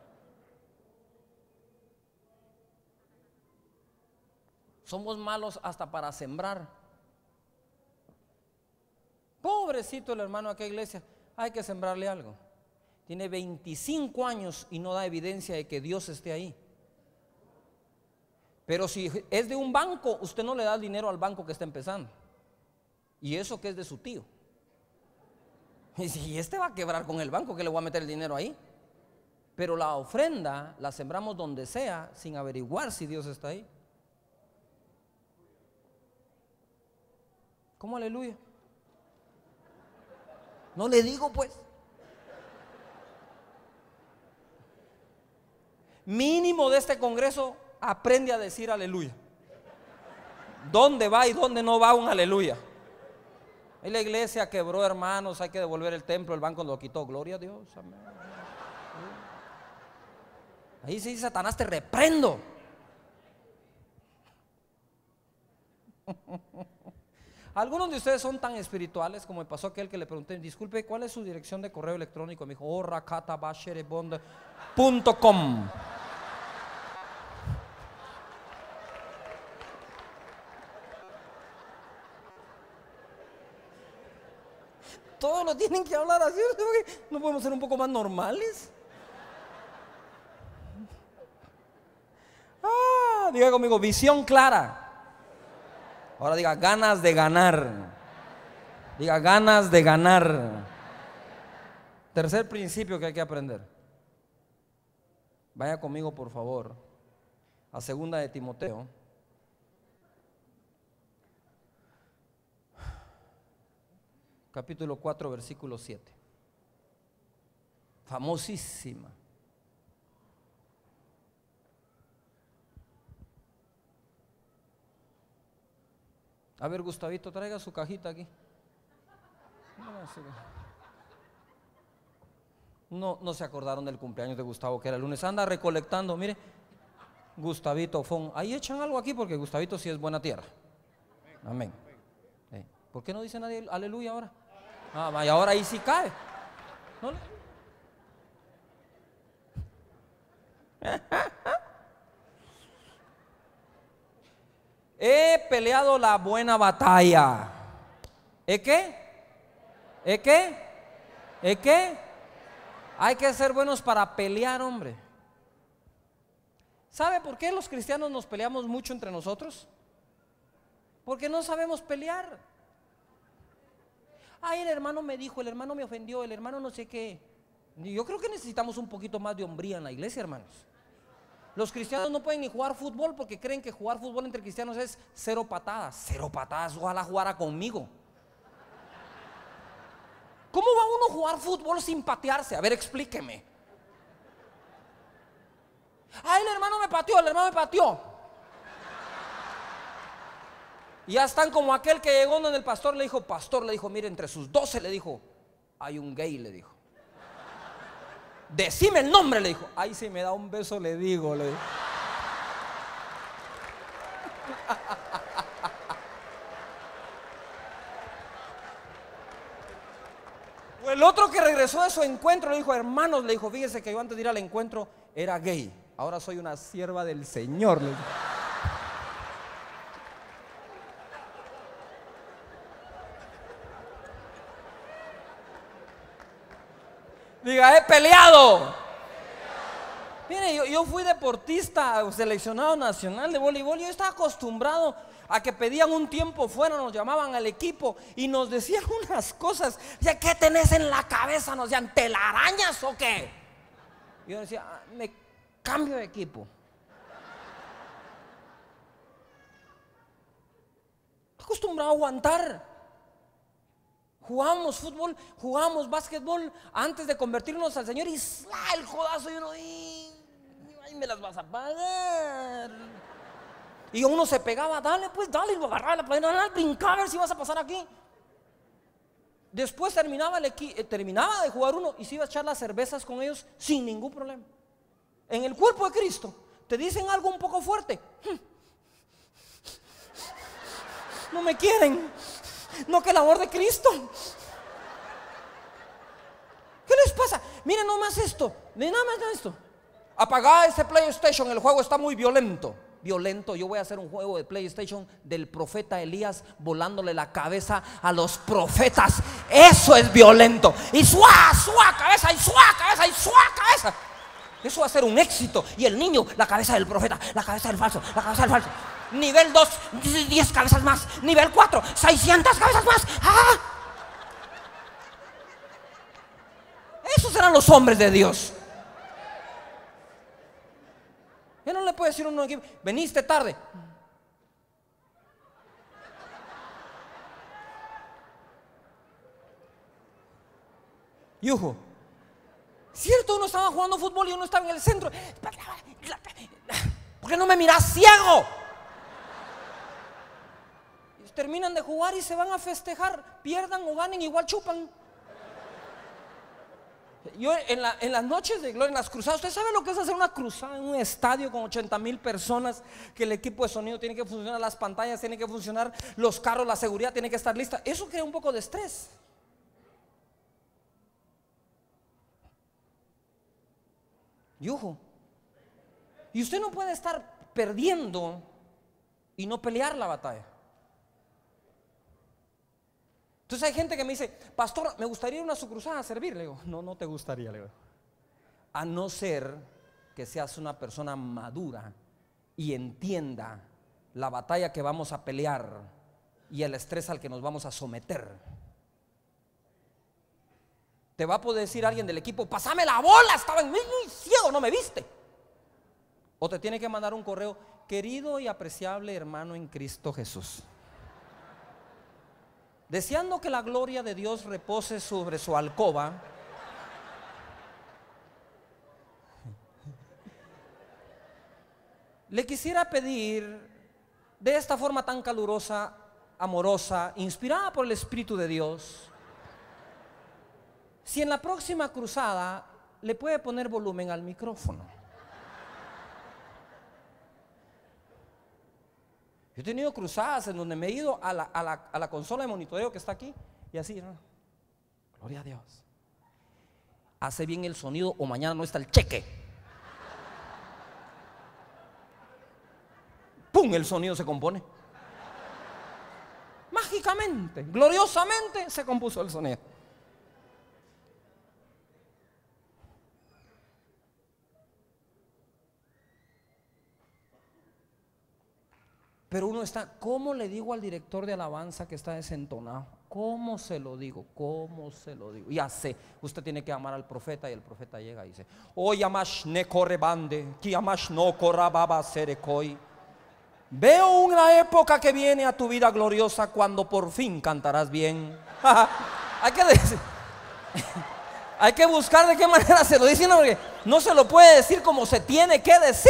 Somos malos hasta para sembrar. Pobrecito el hermano de aquella iglesia, hay que sembrarle algo. Tiene veinticinco años y no da evidencia de que Dios esté ahí. Pero si es de un banco, usted no le da el dinero al banco que está empezando. Y eso que es de su tío. Y si este va a quebrar con el banco, ¿qué le voy a meter el dinero ahí? Pero la ofrenda la sembramos donde sea sin averiguar si Dios está ahí. ¿Cómo aleluya? No le digo pues. Mínimo de este congreso aprende a decir aleluya. ¿Dónde va y dónde no va un aleluya? Ahí la iglesia quebró, hermanos, hay que devolver el templo, el banco lo quitó, gloria a Dios, amén. Ahí sí, Satanás, te reprendo. Algunos de ustedes son tan espirituales como me pasó aquel que le pregunté, disculpe, ¿cuál es su dirección de correo electrónico? Me dijo, oh, rakatabasherebonda punto com. Todos lo tienen que hablar así. ¿No podemos ser un poco más normales? Ah, diga conmigo, visión clara. Ahora diga, ganas de ganar. Diga, ganas de ganar. Tercer principio que hay que aprender. Vaya conmigo, por favor, a segunda de Timoteo. Capítulo cuatro, versículo siete. Famosísima. A ver, Gustavito, traiga su cajita aquí. No, no se acordaron del cumpleaños de Gustavo, que era el lunes. Anda recolectando, mire. Gustavito, Fon. Ahí echan algo aquí porque Gustavito sí es buena tierra. Amén. Eh, ¿Por qué no dice nadie aleluya ahora? Ah, y ahora ahí sí cae. ¿No? He peleado la buena batalla. ¿Eh qué? ¿Eh qué? ¿Eh qué? Hay que ser buenos para pelear, hombre. ¿Sabe por qué los cristianos nos peleamos mucho entre nosotros? Porque no sabemos pelear. Ay, el hermano me dijo, el hermano me ofendió, el hermano no sé qué. Yo creo que necesitamos un poquito más de hombría en la iglesia, hermanos. Los cristianos no pueden ni jugar fútbol porque creen que jugar fútbol entre cristianos es cero patadas. Cero patadas, ojalá jugara conmigo. ¿Cómo va uno a jugar fútbol sin patearse? A ver, explíqueme. Ay, el hermano me pateó, el hermano me pateó. Y ya están como aquel que llegó donde el pastor le dijo, pastor, le dijo, mire, entre sus doce le dijo, hay un gay, le dijo. Decime el nombre, le dijo. Ay, si me da un beso, le digo, le dijo. O el otro que regresó de su encuentro le dijo, hermanos, le dijo, fíjese que yo antes de ir al encuentro era gay, ahora soy una sierva del Señor, le dijo. Diga, he peleado. Mire, yo, yo fui deportista, seleccionado nacional de voleibol. Yo estaba acostumbrado a que pedían un tiempo fuera, nos llamaban al equipo y nos decían unas cosas. Ya, ¿qué tenés en la cabeza? Nos decían, ¿telarañas o qué? Y yo decía, ah, me cambio de equipo. Acostumbrado a aguantar. Jugábamos fútbol, jugábamos básquetbol antes de convertirnos al Señor y ¡slá! El codazo y uno, ¡ay, ay, me las vas a pagar! Y uno se pegaba, dale pues, dale, y lo agarraba la playera, dale, brincaba a ver si vas a pasar aquí. Después terminaba, el equi eh, terminaba de jugar uno y se iba a echar las cervezas con ellos sin ningún problema. En el cuerpo de Cristo, te dicen algo un poco fuerte. No me quieren. No, que el amor de Cristo. ¿Qué les pasa? Miren nomás esto. Miren nomás esto. Apagá ese PlayStation, el juego está muy violento. Violento, yo voy a hacer un juego de PlayStation del profeta Elías volándole la cabeza a los profetas. Eso es violento. Y suá, suá, cabeza, y suá, cabeza, y suá, cabeza. Eso va a ser un éxito. Y el niño, la cabeza del profeta, la cabeza del falso, la cabeza del falso. Nivel dos, diez cabezas más. Nivel cuatro, seiscientas cabezas más. ¡Ah! Esos eran los hombres de Dios. Ya no le puede decir a un equipo, veniste tarde. Yujo, cierto, uno estaba jugando fútbol y uno estaba en el centro. ¿Por qué no me miras ciego? Y terminan de jugar y se van a festejar, pierdan o ganen, igual chupan. Yo en, la, en las noches de gloria, en las cruzadas, ¿usted sabe lo que es hacer una cruzada en un estadio con ochenta mil personas? Que el equipo de sonido tiene que funcionar, las pantallas tienen que funcionar, los carros, la seguridad tiene que estar lista. Eso crea un poco de estrés. Yujo. Y usted no puede estar perdiendo y no pelear la batalla. Entonces hay gente que me dice, pastor, me gustaría ir a una sucursal a servir. Le digo, no, no te gustaría, le digo. A no ser que seas una persona madura y entienda la batalla que vamos a pelear y el estrés al que nos vamos a someter. Te va a poder decir alguien del equipo, pásame la bola, estaba en mí ciego, no me viste. O te tiene que mandar un correo, querido y apreciable hermano en Cristo Jesús, deseando que la gloria de Dios repose sobre su alcoba, le quisiera pedir de esta forma tan calurosa, amorosa, inspirada por el Espíritu de Dios, si en la próxima cruzada le puede poner volumen al micrófono. Yo he tenido cruzadas en donde me he ido a la, a la, a la consola de monitoreo que está aquí y así, ¿no? Gloria a Dios. Hace bien el sonido o mañana no está el cheque. ¡Pum! El sonido se compone. Mágicamente, gloriosamente se compuso el sonido. Pero uno está, ¿cómo le digo al director de alabanza que está desentonado? ¿Cómo se lo digo? ¿Cómo se lo digo? Ya sé, usted tiene que amar al profeta y el profeta llega y dice, oh yamash ne corre bande, ki yamash no corra baba serekoi. Veo una época que viene a tu vida gloriosa cuando por fin cantarás bien. Hay que decir, hay que buscar de qué manera se lo dice, porque no se lo puede decir como se tiene que decir.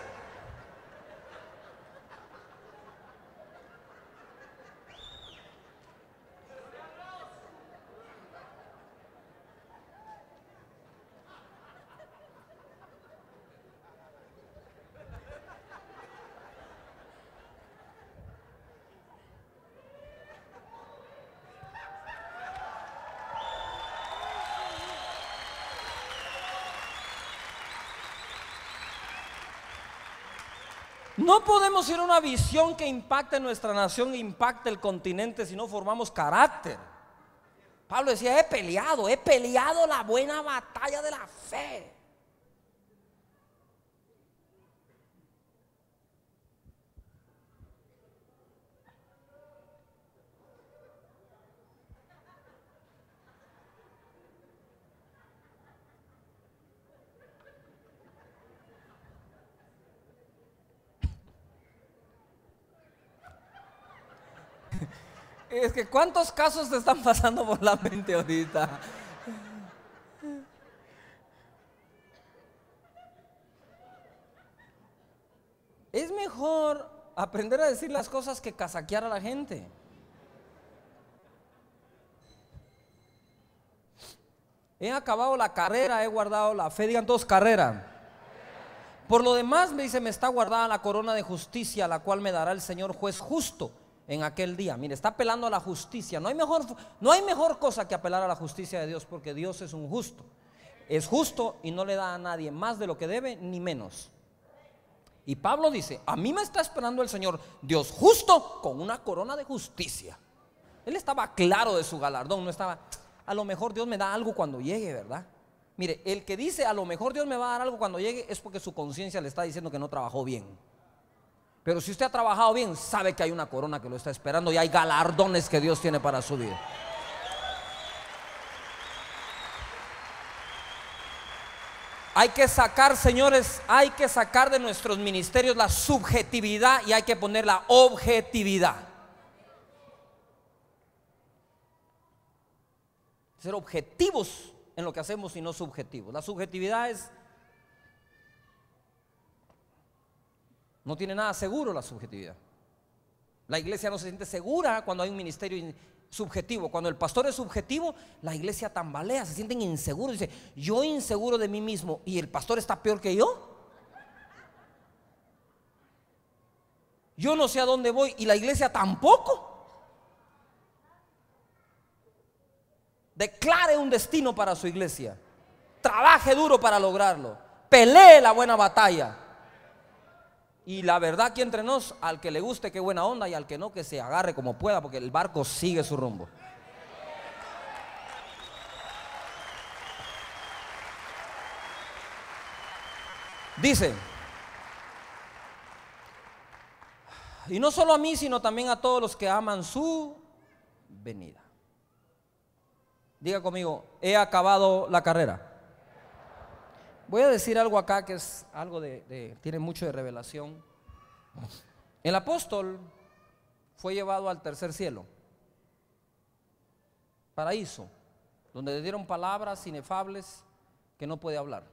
No podemos ir a una visión que impacte nuestra nación, impacte el continente si no formamos carácter. Pablo decía, he peleado, he peleado la buena batalla de la fe. Es que ¿cuántos casos te están pasando por la mente ahorita? Es mejor aprender a decir las cosas que casaquear a la gente. He acabado la carrera, he guardado la fe, digan todos carrera. Por lo demás me dice, me está guardada la corona de justicia, la cual me dará el Señor juez justo en aquel día. Mire, está apelando a la justicia. No hay mejor, no hay mejor cosa que apelar a la justicia de Dios, porque Dios es un justo. Es justo y no le da a nadie más de lo que debe ni menos. Y Pablo dice, a mí me está esperando el Señor, Dios justo, con una corona de justicia. Él estaba claro de su galardón, no estaba, a lo mejor Dios me da algo cuando llegue, ¿verdad? Mire, el que dice a lo mejor Dios me va a dar algo cuando llegue es porque su conciencia le está diciendo que no trabajó bien. Pero si usted ha trabajado bien, sabe que hay una corona que lo está esperando y hay galardones que Dios tiene para su vida. Hay que sacar, señores, hay que sacar de nuestros ministerios la subjetividad y hay que poner la objetividad. Ser objetivos en lo que hacemos y no subjetivos. La subjetividad es, no tiene nada seguro la subjetividad. La iglesia no se siente segura cuando hay un ministerio subjetivo. Cuando el pastor es subjetivo, la iglesia tambalea, se sienten inseguros. Dice, yo inseguro de mí mismo y el pastor está peor que yo. Yo no sé a dónde voy y la iglesia tampoco. Declare un destino para su iglesia. Trabaje duro para lograrlo. Pelee la buena batalla. Y la verdad, aquí entre nos, al que le guste, qué buena onda, y al que no, que se agarre como pueda, porque el barco sigue su rumbo. Dice, y no solo a mí, sino también a todos los que aman su venida. Diga conmigo, he acabado la carrera. Voy a decir algo acá que es algo de, de tiene mucho de revelación. El apóstol fue llevado al tercer cielo, paraíso, donde le dieron palabras inefables que no puede hablar.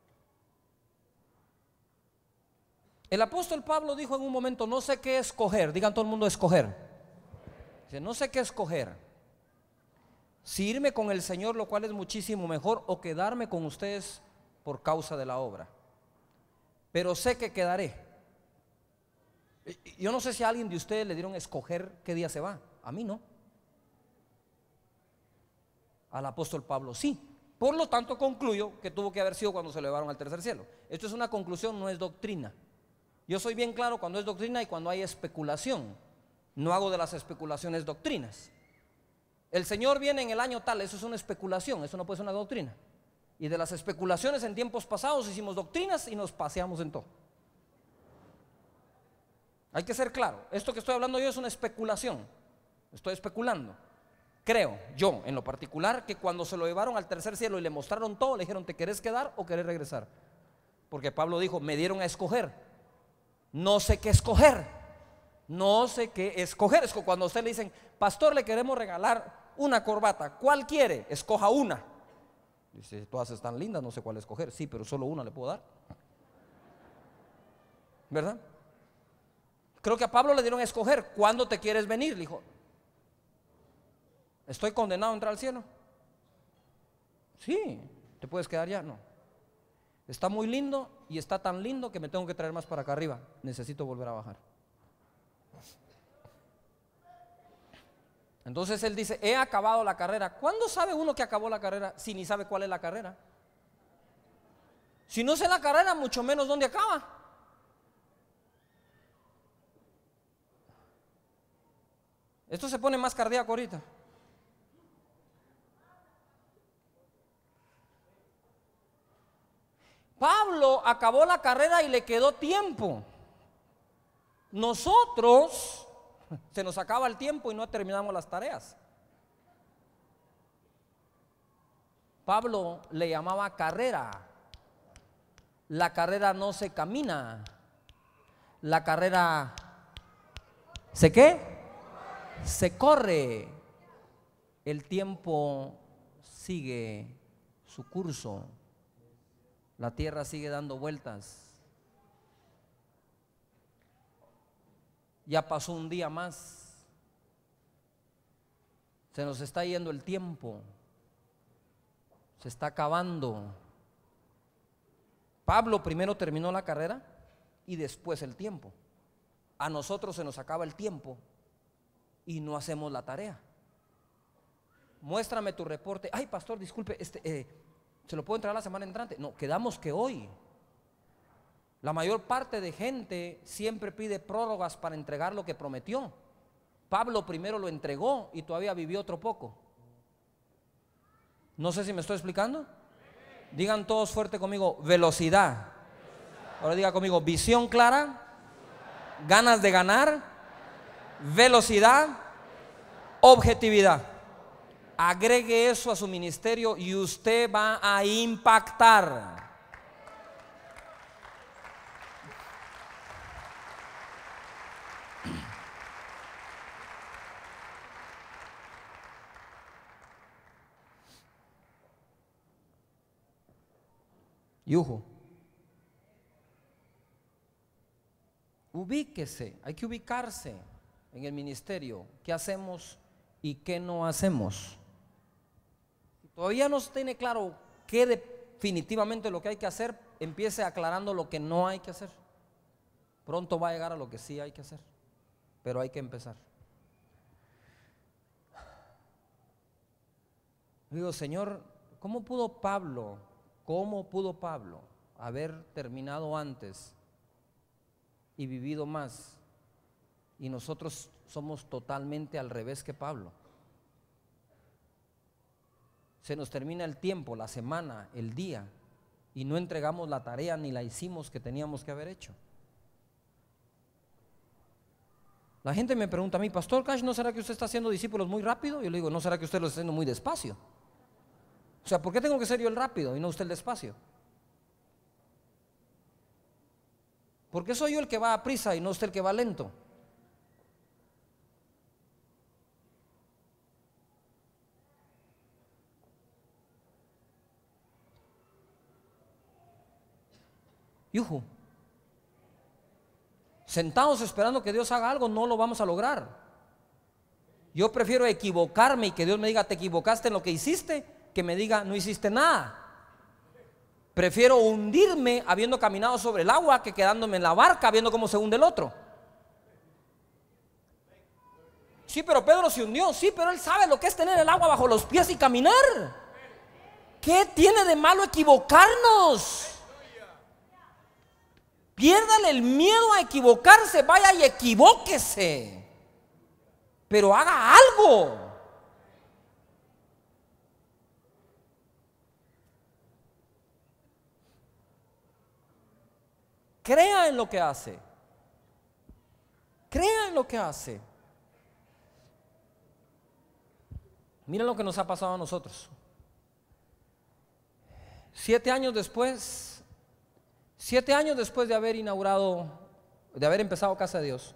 El apóstol Pablo dijo en un momento, no sé qué escoger. Digan todo el mundo, escoger. Dice, no sé qué escoger, si irme con el Señor, lo cual es muchísimo mejor, o quedarme con ustedes por causa de la obra. Pero sé que quedaré. Yo no sé si a alguien de ustedes le dieron a escoger qué día se va. A mí no. Al apóstol Pablo sí. Por lo tanto concluyo que tuvo que haber sido cuando se lo llevaron al tercer cielo. Esto es una conclusión, no es doctrina. Yo soy bien claro cuando es doctrina y cuando hay especulación. No hago de las especulaciones doctrinas. El Señor viene en el año tal, eso es una especulación, eso no puede ser una doctrina. Y de las especulaciones en tiempos pasados hicimos doctrinas y nos paseamos en todo. Hay que ser claro, esto que estoy hablando yo es una especulación. Estoy especulando. Creo yo en lo particular que cuando se lo llevaron al tercer cielo y le mostraron todo, le dijeron, ¿te querés quedar o querés regresar? Porque Pablo dijo, me dieron a escoger. No sé qué escoger. No sé qué escoger. Es como cuando a usted le dicen, pastor, le queremos regalar una corbata, ¿cuál quiere? Escoja una. Dice, todas están lindas, no sé cuál escoger. Sí, pero solo una le puedo dar, ¿verdad? Creo que a Pablo le dieron a escoger, ¿cuándo te quieres venir? Le dijo, ¿estoy condenado a entrar al cielo? Sí. ¿Te puedes quedar ya? No. Está muy lindo y está tan lindo que me tengo que traer más para acá arriba. Necesito volver a bajar. Entonces él dice, he acabado la carrera. ¿Cuándo sabe uno que acabó la carrera si ni sabe cuál es la carrera? Si no sé la carrera, mucho menos dónde acaba. Esto se pone más cardíaco ahorita. Pablo acabó la carrera y le quedó tiempo. Nosotros se nos acaba el tiempo y no terminamos las tareas. Pablo le llamaba carrera. La carrera no se camina. La carrera ¿se qué? Se corre. El tiempo sigue su curso. La tierra sigue dando vueltas. Ya pasó un día más. Se nos está yendo el tiempo. Se está acabando. Pablo primero terminó la carrera y después el tiempo. A nosotros se nos acaba el tiempo y no hacemos la tarea. Muéstrame tu reporte. Ay, pastor, disculpe, este, eh, ¿se lo puedo entregar la semana entrante? No, quedamos que hoy. La mayor parte de gente siempre pide prórrogas para entregar lo que prometió. Pablo primero lo entregó y todavía vivió otro poco. No sé si me estoy explicando. Digan todos fuerte conmigo, velocidad. Ahora diga conmigo, visión clara, ganas de ganar, velocidad, objetividad. Agregue eso a su ministerio y usted va a impactar. Yujo. Ubíquese, hay que ubicarse en el ministerio. ¿Qué hacemos y qué no hacemos? Si todavía no se tiene claro qué definitivamente lo que hay que hacer, empiece aclarando lo que no hay que hacer. Pronto va a llegar a lo que sí hay que hacer, pero hay que empezar. Digo, Señor, ¿cómo pudo Pablo, cómo pudo Pablo haber terminado antes y vivido más? Y nosotros somos totalmente al revés que Pablo. Se nos termina el tiempo, la semana, el día, y no entregamos la tarea ni la hicimos que teníamos que haber hecho. La gente me pregunta a mí, Pastor Cash, ¿no será que usted está haciendo discípulos muy rápido? Yo le digo, ¿no será que usted lo está haciendo muy despacio? O sea, ¿por qué tengo que ser yo el rápido y no usted el despacio? ¿Por qué soy yo el que va a prisa y no usted el que va lento? Yuju. Sentados esperando que Dios haga algo, no lo vamos a lograr. Yo prefiero equivocarme y que Dios me diga, te equivocaste en lo que hiciste, que me diga, no hiciste nada. Prefiero hundirme habiendo caminado sobre el agua que quedándome en la barca viendo cómo se hunde el otro. Sí, pero Pedro se hundió. Sí, pero él sabe lo que es tener el agua bajo los pies y caminar. ¿Qué tiene de malo equivocarnos? Piérdale el miedo a equivocarse, vaya y equivóquese, pero haga algo. Crea en lo que hace. Crea en lo que hace. Miren lo que nos ha pasado a nosotros. Siete años después, siete años después de haber inaugurado, de haber empezado Casa de Dios,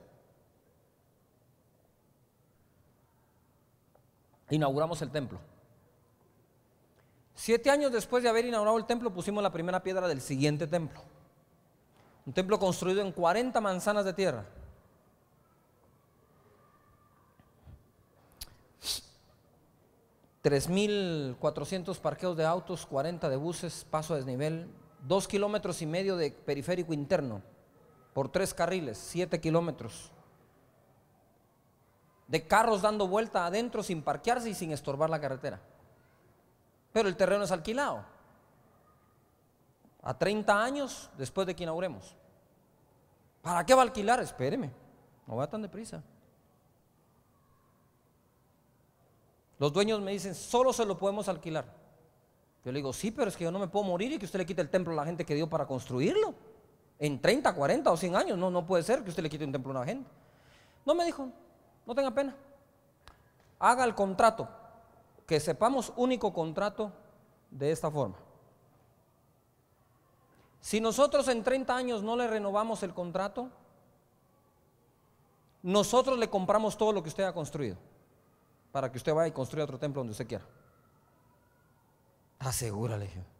inauguramos el templo. Siete años después de haber inaugurado el templo, pusimos la primera piedra del siguiente templo. Un templo construido en cuarenta manzanas de tierra. tres mil cuatrocientos parqueos de autos, cuarenta de buses, paso a desnivel, dos kilómetros y medio de periférico interno por tres carriles, siete kilómetros de carros dando vuelta adentro sin parquearse y sin estorbar la carretera. Pero el terreno es alquilado a treinta años después de que inauguremos. ¿Para qué va a alquilar? Espéreme, no va tan deprisa. Los dueños me dicen, solo se lo podemos alquilar. Yo le digo, sí, pero es que yo no me puedo morir y que usted le quite el templo a la gente que dio para construirlo. En treinta, cuarenta o cien años, no, no puede ser que usted le quite un templo a una gente. No, me dijo, no tenga pena. Haga el contrato, que sepamos único contrato de esta forma. Si nosotros en treinta años no le renovamos el contrato, nosotros le compramos todo lo que usted ha construido, para que usted vaya y construya otro templo donde usted quiera. ¿Está segura? Le dije.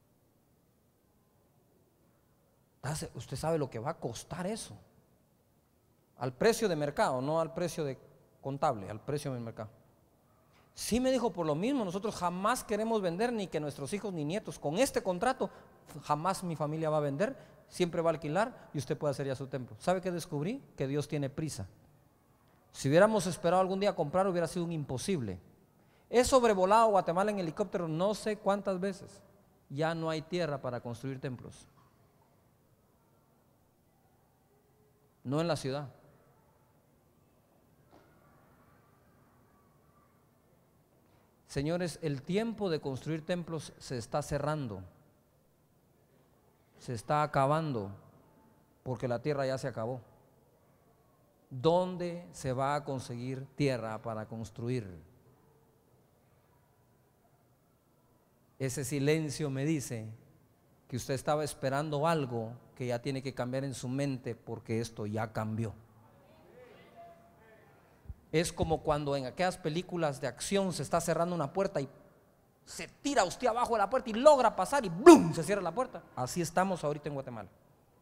Usted sabe lo que va a costar eso. Al precio de mercado, no al precio de contable, al precio del mercado. Sí, me dijo, por lo mismo, nosotros jamás queremos vender, ni que nuestros hijos ni nietos, con este contrato, jamás mi familia va a vender, siempre va a alquilar y usted puede hacer ya su templo. ¿Sabe qué descubrí? Que Dios tiene prisa. Si hubiéramos esperado algún día comprar, hubiera sido un imposible. He sobrevolado Guatemala en helicóptero no sé cuántas veces. Ya no hay tierra para construir templos. No en la ciudad. Señores, el tiempo de construir templos se está cerrando. Se está acabando, porque la tierra ya se acabó. ¿Dónde se va a conseguir tierra para construir? Ese silencio me dice que usted estaba esperando algo que ya tiene que cambiar en su mente, porque esto ya cambió. Es como cuando en aquellas películas de acción se está cerrando una puerta y se tira usted abajo de la puerta y logra pasar y ¡blum!, se cierra la puerta. Así estamos ahorita en Guatemala.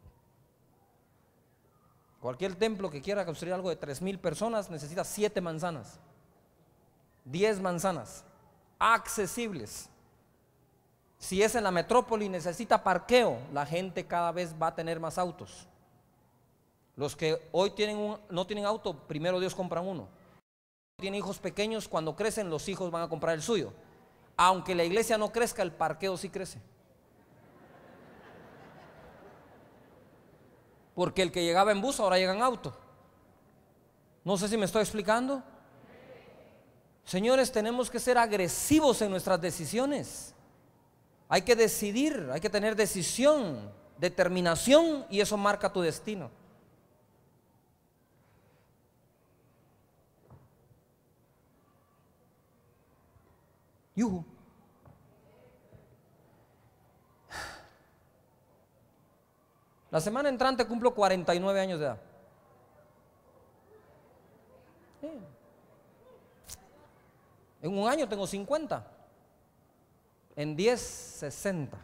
Cualquier templo que quiera construir algo de tres mil personas necesita siete manzanas, diez manzanas, accesibles. Si es en la metrópoli necesita parqueo, la gente cada vez va a tener más autos. Los que hoy tienen un, no tienen auto, primero Dios compran uno. Tienen hijos pequeños, cuando crecen los hijos van a comprar el suyo. Aunque la iglesia no crezca, el parqueo sí crece. Porque el que llegaba en bus ahora llega en auto. No sé si me estoy explicando. Señores, tenemos que ser agresivos en nuestras decisiones. Hay que decidir, hay que tener decisión, determinación, y eso marca tu destino. Yuhu. La semana entrante cumplo cuarenta y nueve años de edad. Sí. En un año tengo cincuenta. En diez, sesenta.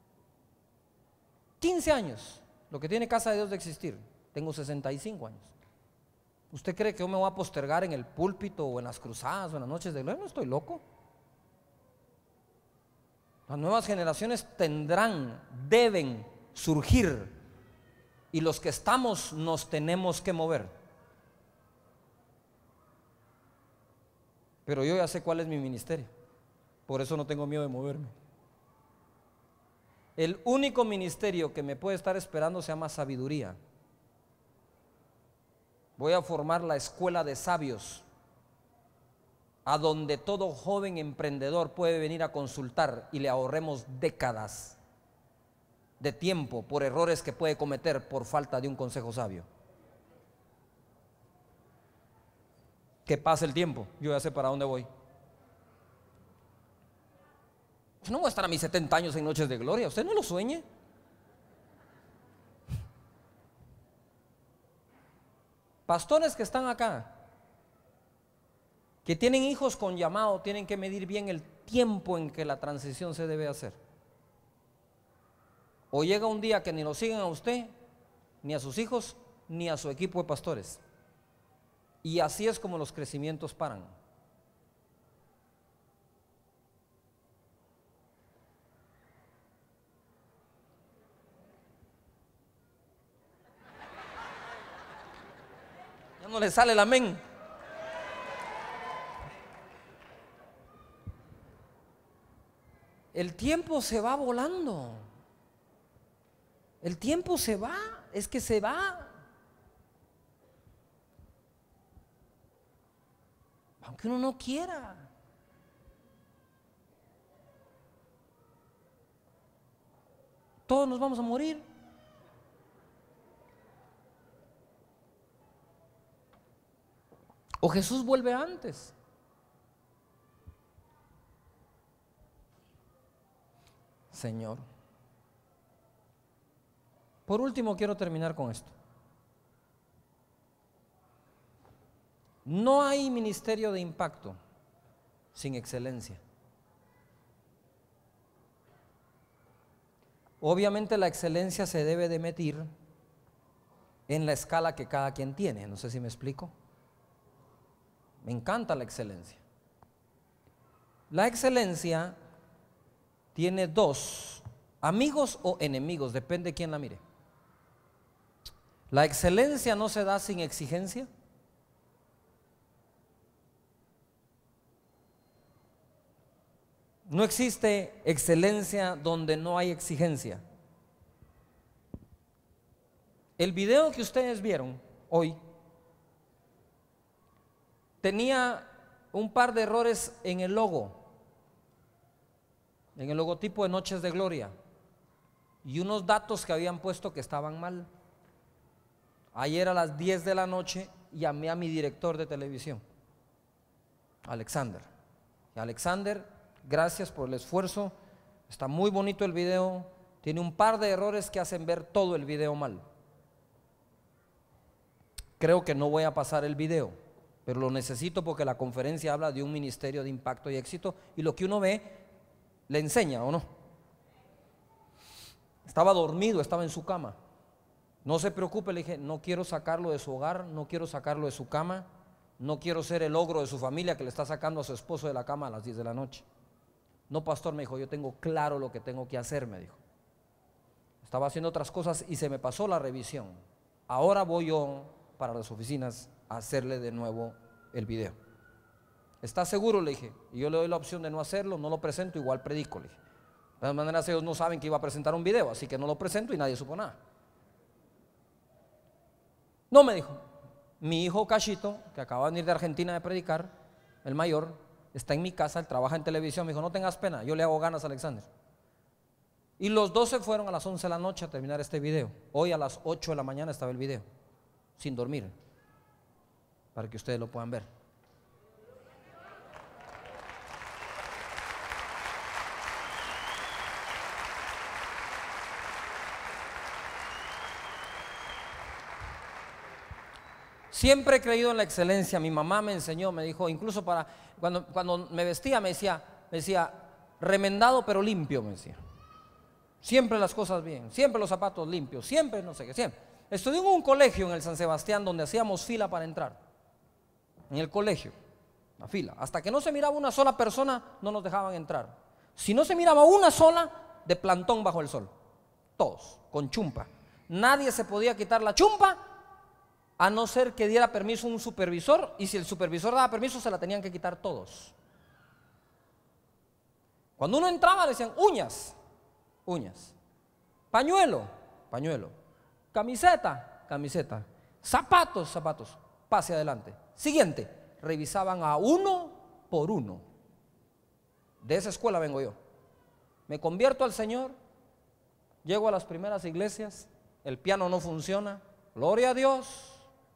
quince años, lo que tiene Casa de Dios de existir. Tengo sesenta y cinco años. ¿Usted cree que yo me voy a postergar en el púlpito o en las cruzadas o en las noches de gloria? No estoy loco. Las nuevas generaciones tendrán, deben surgir, y los que estamos nos tenemos que mover. Pero yo ya sé cuál es mi ministerio, por eso no tengo miedo de moverme. El único ministerio que me puede estar esperando se llama sabiduría. Voy a formar la escuela de sabios, a donde todo joven emprendedor puede venir a consultar y le ahorremos décadas de tiempo por errores que puede cometer por falta de un consejo sabio. Que pase el tiempo, yo ya sé para dónde voy. No voy a estar a mis setenta años en noches de gloria, usted no lo sueñe. Pastores que están acá, que tienen hijos con llamado, tienen que medir bien el tiempo en que la transición se debe hacer. O llega un día que ni lo siguen a usted, ni a sus hijos, ni a su equipo de pastores. Y así es como los crecimientos paran. Ya no le sale el amén. El tiempo se va volando. El tiempo se va, es que se va. Aunque uno no quiera. Todos nos vamos a morir. O Jesús vuelve antes. Señor. Por último, quiero terminar con esto. No hay ministerio de impacto sin excelencia. Obviamente la excelencia se debe de medir en la escala que cada quien tiene. No sé si me explico. Me encanta la excelencia. La excelencia tiene dos, amigos o enemigos, depende de quién la mire. La excelencia no se da sin exigencia. No existe excelencia donde no hay exigencia. El video que ustedes vieron hoy tenía un par de errores en el logo, en el logotipo de Noches de Gloria, y unos datos que habían puesto que estaban mal. Ayer a las diez de la noche llamé a mi director de televisión, Alexander. Y Alexander, gracias por el esfuerzo, está muy bonito el video, tiene un par de errores que hacen ver todo el video mal. Creo que no voy a pasar el video, pero lo necesito porque la conferencia habla de un ministerio de impacto y éxito, y lo que uno ve ¿Le enseña o no? Estaba dormido, estaba en su cama. No se preocupe, le dije, no quiero sacarlo de su hogar, no quiero sacarlo de su cama, no quiero ser el ogro de su familia que le está sacando a su esposo de la cama a las diez de la noche. No, pastor, me dijo, yo tengo claro lo que tengo que hacer, me dijo. Estaba haciendo otras cosas y se me pasó la revisión. Ahora voy yo para las oficinas a hacerle de nuevo el video. ¿Está seguro? Le dije. Y yo le doy la opción de no hacerlo, no lo presento, igual predico, le dije. De todas maneras ellos no saben que iba a presentar un video, así que no lo presento y nadie supo nada. No, me dijo, mi hijo Cachito, que acaba de venir de Argentina de predicar, el mayor, está en mi casa, él trabaja en televisión. Me dijo, no tengas pena, yo le hago ganas a Alexander. Y los dos se fueron a las once de la noche a terminar este video. Hoy a las ocho de la mañana estaba el video, sin dormir, para que ustedes lo puedan ver. Siempre he creído en la excelencia. Mi mamá me enseñó, me dijo, incluso para cuando, cuando me vestía me decía, me decía, remendado pero limpio, me decía. Siempre las cosas bien, siempre los zapatos limpios, siempre no sé qué, siempre. Estudié en un colegio en el San Sebastián donde hacíamos fila para entrar. En el colegio, la fila. Hasta que no se miraba una sola persona, no nos dejaban entrar. Si no se miraba una sola, de plantón bajo el sol. Todos, con chumpa. Nadie se podía quitar la chumpa, a no ser que diera permiso un supervisor, y si el supervisor daba permiso se la tenían que quitar todos. Cuando uno entraba le decían uñas, uñas, pañuelo, pañuelo, camiseta, camiseta, zapatos, zapatos, pase adelante. Siguiente, revisaban a uno por uno. De esa escuela vengo yo. Me convierto al Señor, llego a las primeras iglesias, el piano no funciona, gloria a Dios.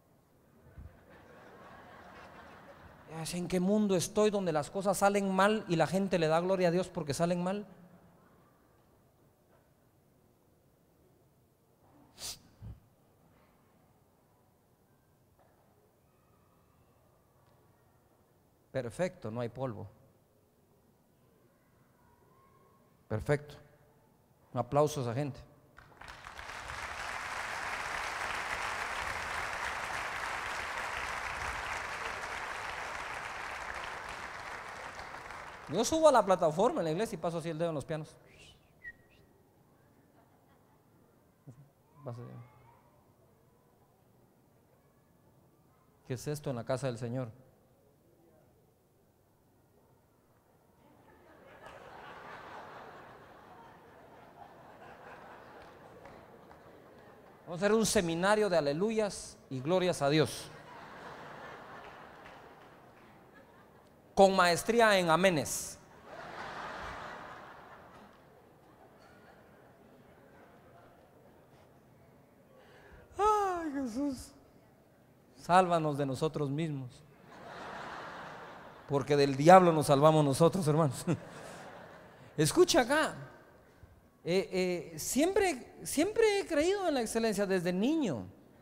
¿En qué mundo estoy donde las cosas salen mal y la gente le da gloria a Dios porque salen mal? Perfecto, no hay polvo. Perfecto. Un aplauso a esa gente. Yo subo a la plataforma en la iglesia y paso así el dedo en los pianos. ¿Qué es esto en la casa del Señor? Vamos a hacer un seminario de aleluyas y glorias a Dios, con maestría en amenes. Ay, Jesús, sálvanos de nosotros mismos, porque del diablo nos salvamos nosotros, hermanos. Escucha acá, eh, eh, siempre, siempre he creído en la excelencia desde niño.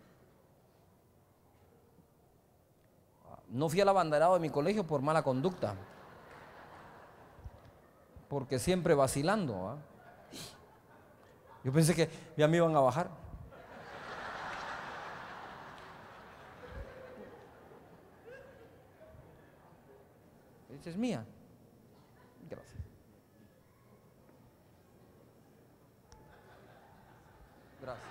No fui al abanderado de mi colegio por mala conducta, porque siempre vacilando, ¿eh? Yo pensé que ya me iban a bajar. Esa es mía. Gracias. Gracias.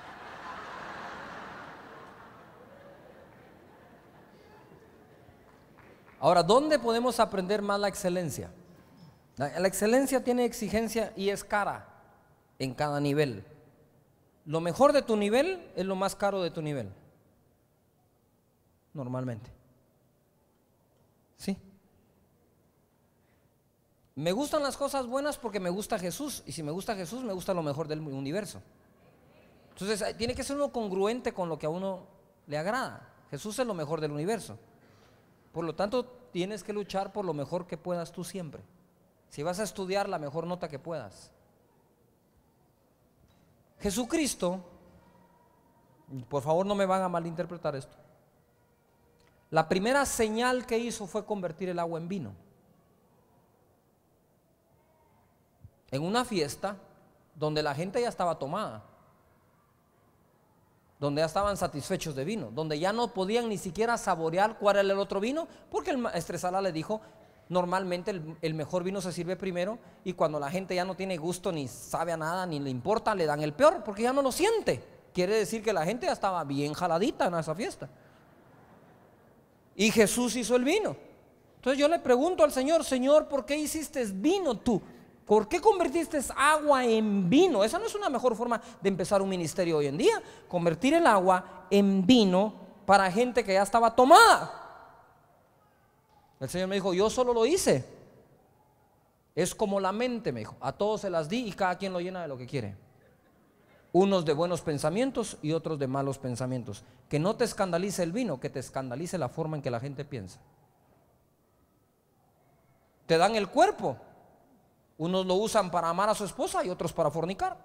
Ahora, ¿dónde podemos aprender más la excelencia? La, la excelencia tiene exigencia y es cara en cada nivel. Lo mejor de tu nivel es lo más caro de tu nivel. Normalmente. ¿Sí? Me gustan las cosas buenas porque me gusta Jesús. Y si me gusta Jesús, me gusta lo mejor del universo. Entonces, tiene que ser uno congruente con lo que a uno le agrada. Jesús es lo mejor del universo. Por lo tanto, tienes que luchar por lo mejor que puedas tú siempre. Si vas a estudiar, la mejor nota que puedas. Jesucristo, por favor no me van a malinterpretar esto, la primera señal que hizo fue convertir el agua en vino. en una fiesta donde la gente ya estaba tomada, donde ya estaban satisfechos de vino, donde ya no podían ni siquiera saborear cuál era el otro vino, porque el maestro Sala le dijo, normalmente el, el mejor vino se sirve primero, y cuando la gente ya no tiene gusto, ni sabe a nada, ni le importa, le dan el peor, porque ya no lo siente. Quiere decir que la gente ya estaba bien jaladita en esa fiesta. Y Jesús hizo el vino. Entonces yo le pregunto al Señor, Señor, ¿por qué hiciste vino tú? ¿Por qué convertiste agua en vino? Esa no es una mejor forma de empezar un ministerio hoy en día. Convertir el agua en vino para gente que ya estaba tomada. El Señor me dijo, yo solo lo hice. Es como la mente, me dijo. A todos se las di y cada quien lo llena de lo que quiere. Unos de buenos pensamientos y otros de malos pensamientos. Que no te escandalice el vino, que te escandalice la forma en que la gente piensa. Te dan el cuerpo. Unos lo usan para amar a su esposa y otros para fornicar.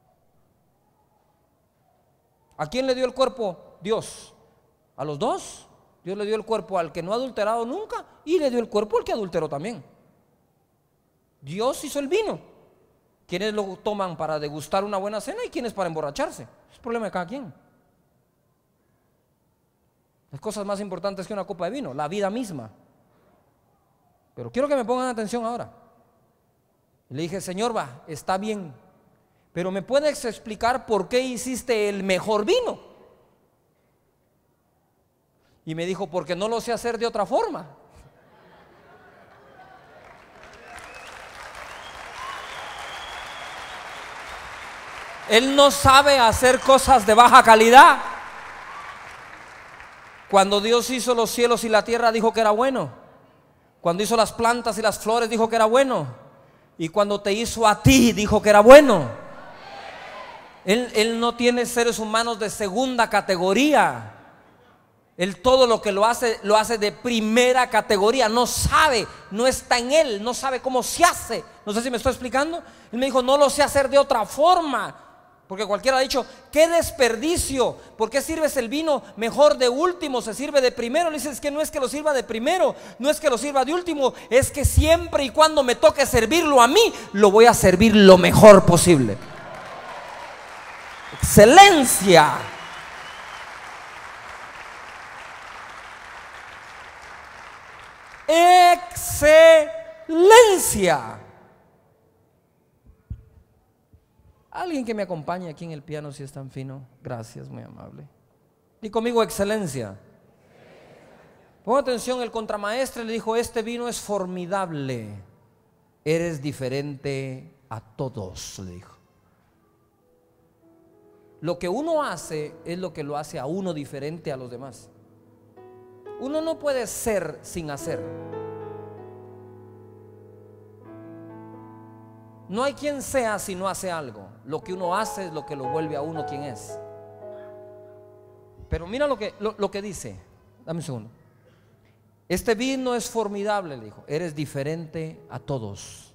¿A quién le dio el cuerpo? Dios. ¿A los dos? Dios le dio el cuerpo al que no ha adulterado nunca y le dio el cuerpo al que adulteró también. Dios hizo el vino. ¿Quiénes lo toman para degustar una buena cena y quiénes para emborracharse? Es problema de cada quien. Las cosas más importantes que una copa de vino, la vida misma. Pero quiero que me pongan atención ahora. Le dije, Señor, va, está bien, pero ¿me puedes explicar por qué hiciste el mejor vino? Y me dijo, porque no lo sé hacer de otra forma. Él no sabe hacer cosas de baja calidad. Cuando Dios hizo los cielos y la tierra, dijo que era bueno. Cuando hizo las plantas y las flores, dijo que era bueno. Y cuando te hizo a ti, dijo que era bueno. Él, él no tiene seres humanos de segunda categoría. Él todo lo que lo hace, lo hace de primera categoría. No sabe, no está en él, no sabe cómo se hace. No sé si me estoy explicando. Él me dijo, no lo sé hacer de otra forma. Porque cualquiera ha dicho, qué desperdicio, ¿por qué sirves el vino mejor de último? Se sirve de primero. Le dices que no es que lo sirva de primero, no es que lo sirva de último, es que siempre y cuando me toque servirlo a mí, lo voy a servir lo mejor posible. Excelencia. Excelencia. Alguien que me acompañe aquí en el piano, si es tan fino. Gracias, muy amable. Y conmigo, excelencia. Ponga atención, el contramaestre le dijo, este vino es formidable. Eres diferente a todos, le dijo. Lo que uno hace es lo que lo hace a uno diferente a los demás. Uno no puede ser sin hacer. No hay quien sea si no hace algo. Lo que uno hace es lo que lo vuelve a uno quien es. Pero mira lo que, lo, lo que dice. Dame un segundo. Este vino es formidable, le dijo. Eres diferente a todos.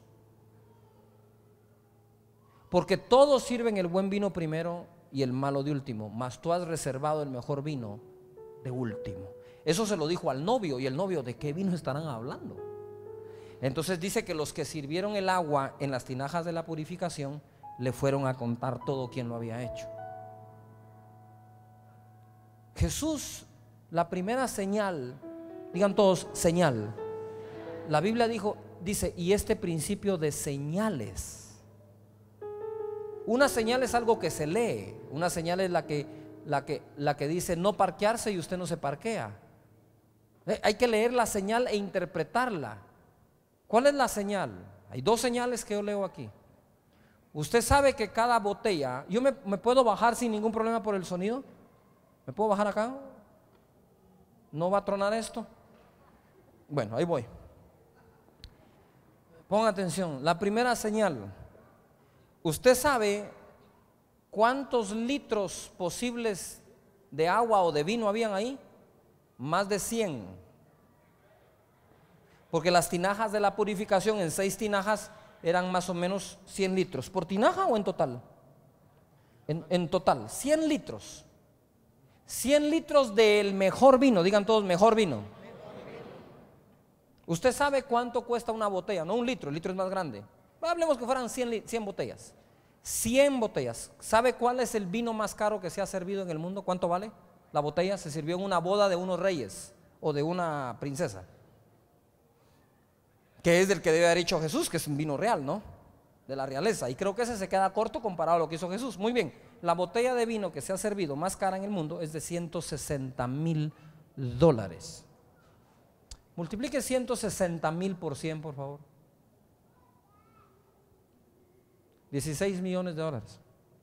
Porque todos sirven el buen vino primero y el malo de último. Mas tú has reservado el mejor vino de último. Eso se lo dijo al novio. Y el novio, ¿de qué vino estarán hablando? Entonces dice que los que sirvieron el agua en las tinajas de la purificación le fueron a contar todo quien lo había hecho. Jesús, la primera señal, digan todos, señal. La Biblia dijo, dice, y este principio de señales. Una señal es algo que se lee. Una señal es la que, la que, la que dice no parquearse y usted no se parquea. Eh, hay que leer la señal e interpretarla. ¿Cuál es la señal? Hay dos señales que yo leo aquí. Usted sabe que cada botella, yo me, me puedo bajar sin ningún problema por el sonido. ¿Me puedo bajar acá? ¿No va a tronar esto? Bueno, ahí voy. Ponga atención. La primera señal. Usted sabe cuántos litros posibles de agua o de vino habían ahí. Más de cien. Porque las tinajas de la purificación, en seis tinajas eran más o menos cien litros. ¿Por tinaja o en total? En, en total, cien litros. cien litros del mejor vino. Digan todos, mejor vino. Usted sabe cuánto cuesta una botella, no un litro, el litro es más grande. hablemos que fueran cien, cien botellas. cien botellas. ¿Sabe cuál es el vino más caro que se ha servido en el mundo? ¿Cuánto vale? La botella se sirvió en una boda de unos reyes o de una princesa, que es del que debe haber hecho Jesús, que es un vino real, ¿no? De la realeza. Y creo que ese se queda corto comparado a lo que hizo Jesús. Muy bien, la botella de vino que se ha servido más cara en el mundo es de ciento sesenta mil dólares. Multiplique ciento sesenta mil por cien, por favor. dieciséis millones de dólares.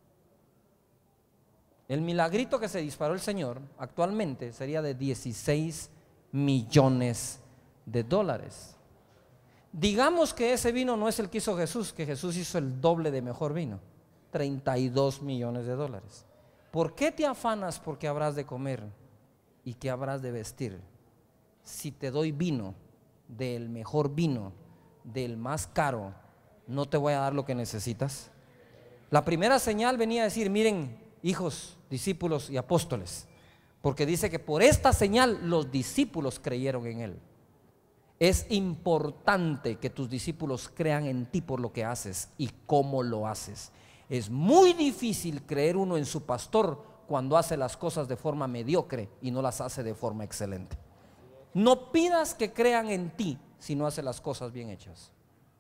El milagrito que se disparó el Señor actualmente sería de dieciséis millones de dólares. Digamos que ese vino no es el que hizo Jesús, que Jesús hizo el doble de mejor vino, treinta y dos millones de dólares. ¿Por qué te afanas porque habrás de comer y que habrás de vestir? Si te doy vino, del mejor vino, del más caro, ¿no te voy a dar lo que necesitas? La primera señal venía a decir: miren, hijos, discípulos y apóstoles, porque dice que por esta señal los discípulos creyeron en él. Es importante que tus discípulos crean en ti por lo que haces y cómo lo haces. Es muy difícil creer uno en su pastor cuando hace las cosas de forma mediocre y no las hace de forma excelente. No pidas que crean en ti si no hace las cosas bien hechas.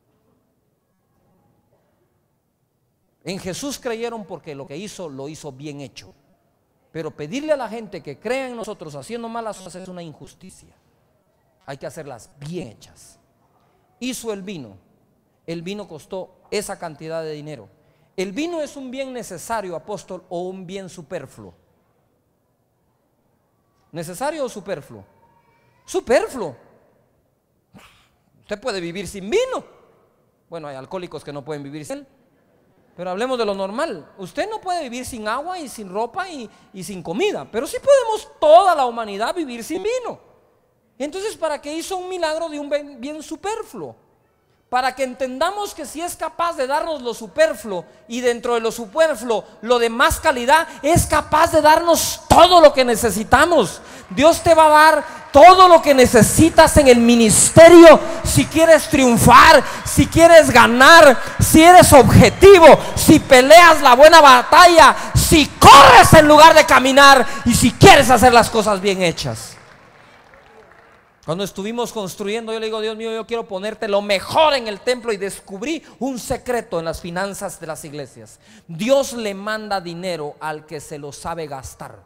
En Jesús creyeron porque lo que hizo, lo hizo bien hecho. Pero pedirle a la gente que crea en nosotros haciendo malas cosas es una injusticia. Hay que hacerlas bien hechas. Hizo el vino. El vino costó esa cantidad de dinero. ¿El vino es un bien necesario, apóstol, o un bien superfluo? ¿Necesario o superfluo? Superfluo. Usted puede vivir sin vino. Bueno, hay alcohólicos que no pueden vivir sin él, pero hablemos de lo normal. Usted no puede vivir sin agua y sin ropa y, y sin comida, pero sí podemos toda la humanidad vivir sin vino. Entonces, ¿para qué hizo un milagro de un bien, bien superfluo? Para que entendamos que si es capaz de darnos lo superfluo y dentro de lo superfluo lo de más calidad, es capaz de darnos todo lo que necesitamos. Dios te va a dar todo lo que necesitas en el ministerio. Si quieres triunfar, si quieres ganar, si eres objetivo, si peleas la buena batalla, si corres en lugar de caminar y si quieres hacer las cosas bien hechas. Cuando estuvimos construyendo, yo le digo: Dios mío, yo quiero ponerte lo mejor en el templo, y descubrí un secreto en las finanzas de las iglesias. Dios le manda dinero al que se lo sabe gastar.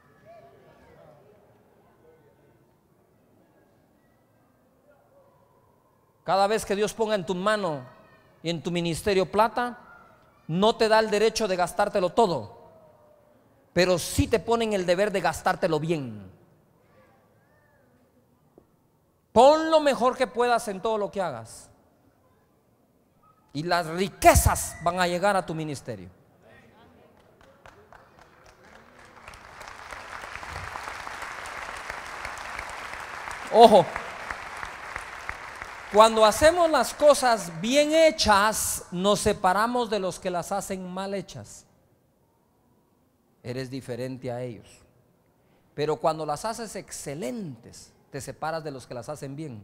Cada vez que Dios ponga en tu mano y en tu ministerio plata, no te da el derecho de gastártelo todo, pero sí te pone en el deber de gastártelo bien. Pon lo mejor que puedas en todo lo que hagas, y las riquezas van a llegar a tu ministerio. Ojo, cuando hacemos las cosas bien hechas, nos separamos de los que las hacen mal hechas. Eres diferente a ellos. Pero cuando las haces excelentes, te separas de los que las hacen bien.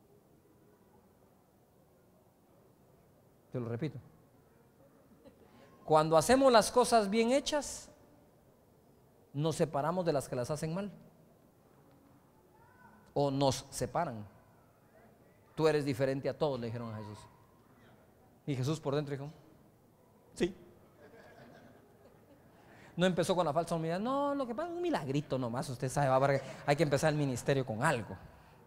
Te lo repito. Cuando hacemos las cosas bien hechas, nos separamos de las que las hacen mal, o nos separan. Tú eres diferente a todos, le dijeron a Jesús. Y Jesús por dentro dijo: sí. No empezó con la falsa humildad. No, lo que pasa es un milagrito nomás. Usted sabe, hay que empezar el ministerio con algo.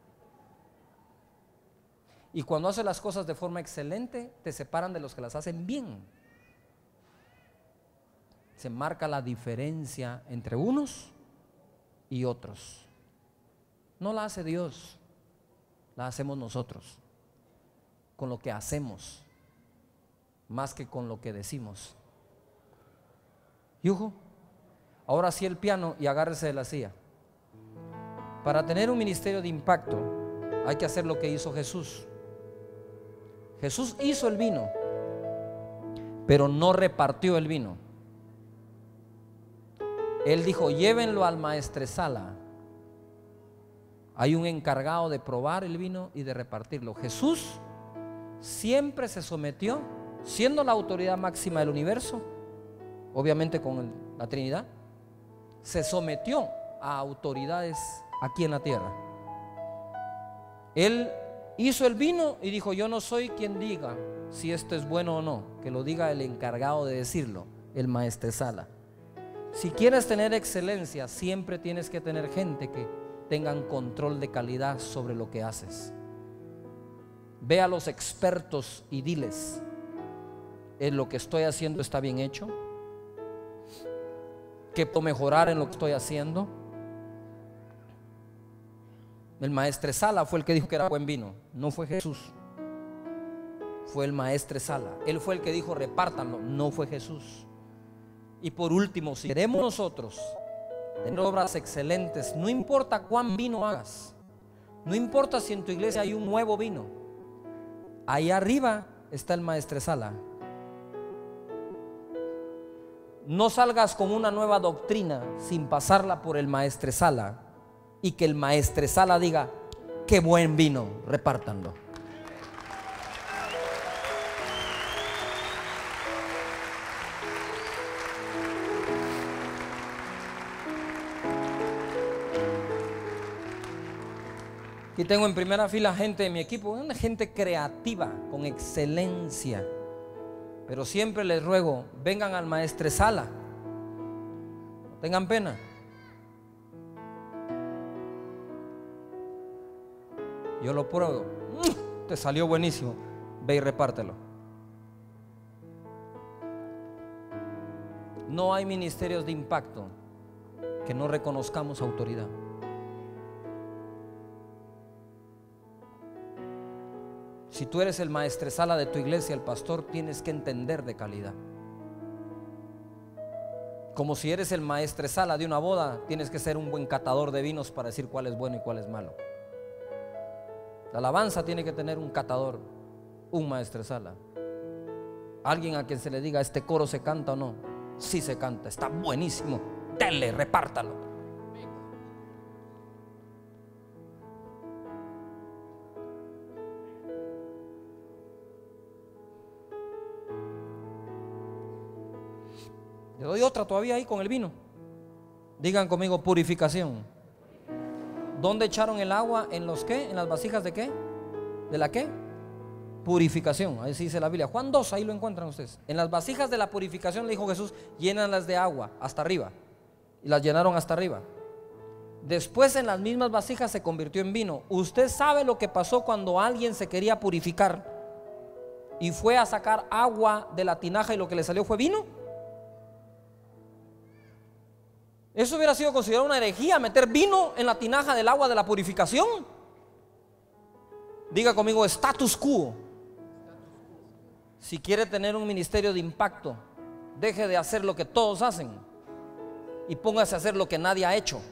Y cuando haces las cosas de forma excelente, te separan de los que las hacen bien. Se marca la diferencia entre unos y otros. No la hace Dios, la hacemos nosotros, con lo que hacemos, más que con lo que decimos. Yujo, ahora sí el piano y agárrese de la silla. Para tener un ministerio de impacto hay que hacer lo que hizo Jesús. Jesús hizo el vino, pero no repartió el vino. Él dijo: llévenlo al maestresala. Hay un encargado de probar el vino y de repartirlo. Jesús siempre se sometió, siendo la autoridad máxima del universo, obviamente con el, la Trinidad, se sometió a autoridades aquí en la tierra. Él hizo el vino y dijo: yo no soy quien diga si esto es bueno o no, que lo diga el encargado de decirlo, el maestresala. Si quieres tener excelencia, siempre tienes que tener gente que tengan control de calidad sobre lo que haces. Ve a los expertos y diles: ¿en lo que estoy haciendo está bien hecho? ¿Qué puedo mejorar en lo que estoy haciendo? El maestresala fue el que dijo que era buen vino, no fue Jesús. Fue el maestresala. Él fue el que dijo: repártanlo, no fue Jesús. Y por último, si queremos nosotros tener obras excelentes, no importa cuán vino hagas, no importa si en tu iglesia hay un nuevo vino, ahí arriba está el maestresala. No salgas con una nueva doctrina sin pasarla por el maestresala y que el maestresala diga: qué buen vino, repártanlo. Aquí tengo en primera fila gente de mi equipo, una gente creativa, con excelencia. Pero siempre les ruego: vengan al maestresala, no tengan pena. Yo lo pruebo, te salió buenísimo, ve y repártelo. No hay ministerios de impacto que no reconozcamos autoridad. Si tú eres el maestresala de tu iglesia, el pastor, tienes que entender de calidad. Como si eres el maestresala de una boda, tienes que ser un buen catador de vinos para decir cuál es bueno y cuál es malo. La alabanza tiene que tener un catador, un maestresala, alguien a quien se le diga: este coro se canta o no. Sí se canta, está buenísimo, denle, repártalo. Le doy otra todavía ahí con el vino. Digan conmigo: purificación. ¿Dónde echaron el agua? ¿En los qué? ¿En las vasijas de qué? ¿De la qué? Purificación. Ahí sí dice la Biblia. Juan dos, ahí lo encuentran ustedes. En las vasijas de la purificación, le dijo Jesús: llénanlas de agua hasta arriba. Y las llenaron hasta arriba. Después en las mismas vasijas se convirtió en vino. ¿Usted sabe lo que pasó cuando alguien se quería purificar y fue a sacar agua de la tinaja y lo que le salió fue vino? Eso hubiera sido considerado una herejía, meter vino en la tinaja del agua de la purificación. Diga conmigo: status quo. Si quiere tener un ministerio de impacto, deje de hacer lo que todos hacen y póngase a hacer lo que nadie ha hecho.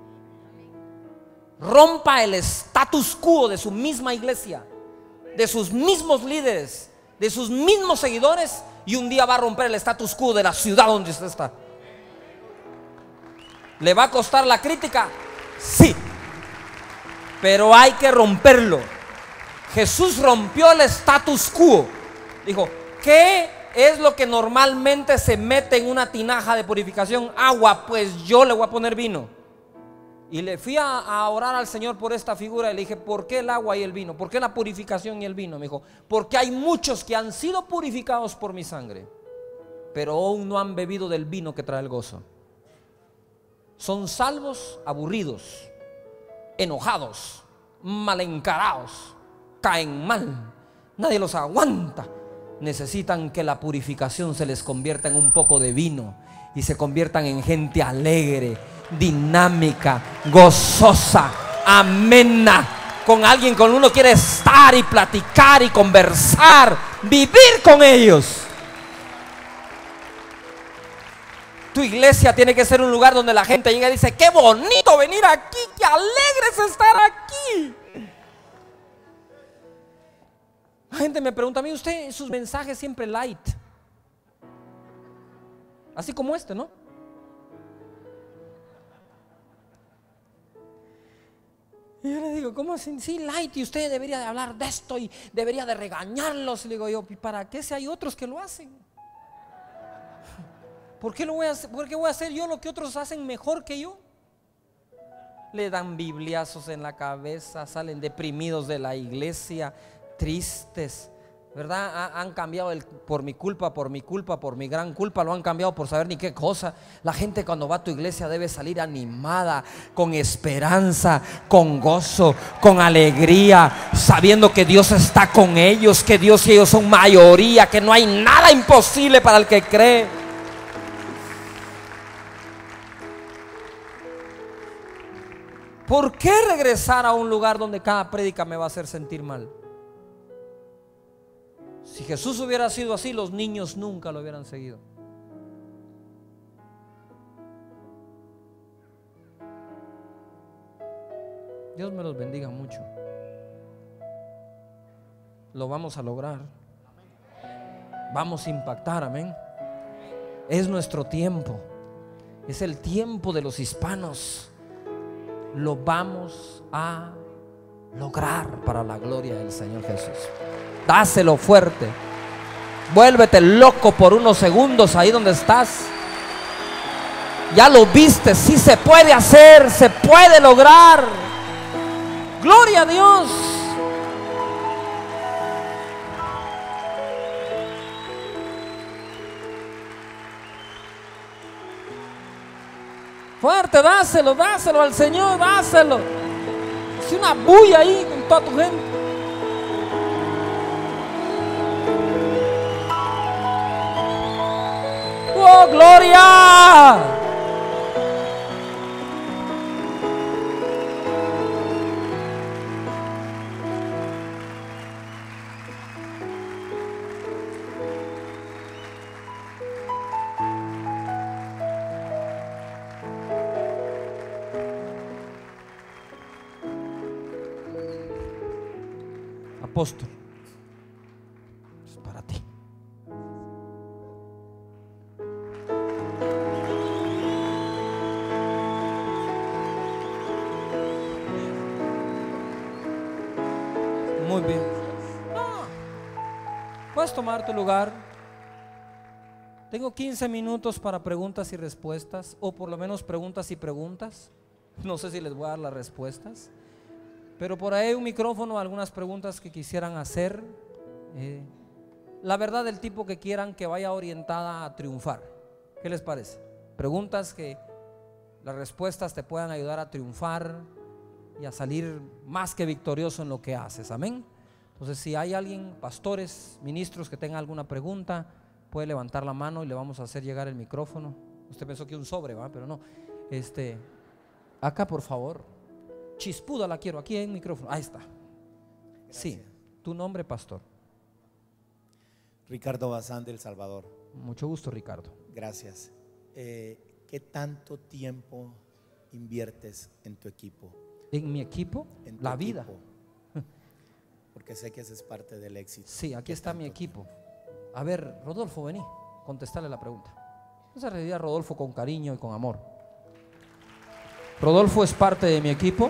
Rompa el status quo de su misma iglesia, de sus mismos líderes, de sus mismos seguidores, y un día va a romper el status quo de la ciudad donde usted está. ¿Le va a costar la crítica? Sí, pero hay que romperlo. Jesús rompió el status quo. Dijo: ¿qué es lo que normalmente se mete en una tinaja de purificación? Agua. Pues yo le voy a poner vino. Y le fui a, a orar al Señor por esta figura y le dije: ¿por qué el agua y el vino? ¿Por qué la purificación y el vino? Me dijo: porque hay muchos que han sido purificados por mi sangre, pero aún no han bebido del vino que trae el gozo. Son salvos aburridos, enojados, mal encarados, caen mal, nadie los aguanta. Necesitan que la purificación se les convierta en un poco de vino y se conviertan en gente alegre, dinámica, gozosa, amena, con alguien con uno quiere estar y platicar y conversar, vivir con ellos. Tu iglesia tiene que ser un lugar donde la gente llega y dice: qué bonito venir aquí, qué alegre es estar aquí. La gente me pregunta a mí: usted, sus mensajes siempre light, así como este, ¿no? Y yo le digo: digo, ¿cómo así? Sí, light, y usted debería de hablar de esto y debería de regañarlos. Y le digo yo, ¿y para qué si hay otros que lo hacen? ¿Por qué, lo voy a hacer? ¿Por qué voy a hacer yo lo que otros hacen mejor que yo? Le dan bibliazos en la cabeza, salen deprimidos de la iglesia, tristes, ¿verdad? Ha, han cambiado el por mi culpa, por mi culpa, por mi gran culpa, lo han cambiado por saber ni qué cosa. La gente cuando va a tu iglesia debe salir animada, con esperanza, con gozo, con alegría, sabiendo que Dios está con ellos, que Dios y ellos son mayoría, que no hay nada imposible para el que cree. ¿Por qué regresar a un lugar donde cada prédica me va a hacer sentir mal? Si Jesús hubiera sido así, los niños nunca lo hubieran seguido. Dios me los bendiga mucho. Lo vamos a lograr. Vamos a impactar, amén. Es nuestro tiempo. Es el tiempo de los hispanos. Lo vamos a lograr para la gloria del Señor Jesús. Dáselo fuerte. Vuélvete loco por unos segundos ahí donde estás. Ya lo viste, sí se puede hacer, se puede lograr. Gloria a Dios. Fuerte, dáselo, dáselo al Señor, dáselo. Hace una bulla ahí con toda tu gente. ¡Oh, gloria! Apóstol, es para ti. Muy bien. Ah, puedes tomar tu lugar. Tengo quince minutos para preguntas y respuestas, o por lo menos preguntas y preguntas. No sé si les voy a dar las respuestas, pero por ahí hay un micrófono, algunas preguntas que quisieran hacer. Eh, la verdad, del tipo que quieran que vaya orientada a triunfar. ¿Qué les parece? Preguntas que las respuestas te puedan ayudar a triunfar y a salir más que victorioso en lo que haces. Amén. Entonces, si hay alguien, pastores, ministros, que tengan alguna pregunta, puede levantar la mano y le vamos a hacer llegar el micrófono. Usted pensó que un sobre, ¿va? Pero no. Este, acá, por favor. Chispuda la quiero, aquí hay un micrófono. Ahí está. Gracias. Sí, tu nombre, pastor. Ricardo Bazán, del Salvador. Mucho gusto, Ricardo. Gracias. Eh, ¿Qué tanto tiempo inviertes en tu equipo? ¿En mi equipo? En tu la equipo. vida. Porque sé que ese es parte del éxito. Sí, aquí está mi equipo. A ver, Rodolfo, vení, contestarle la pregunta. Vamos a recibir a Rodolfo con cariño y con amor. Rodolfo es parte de mi equipo.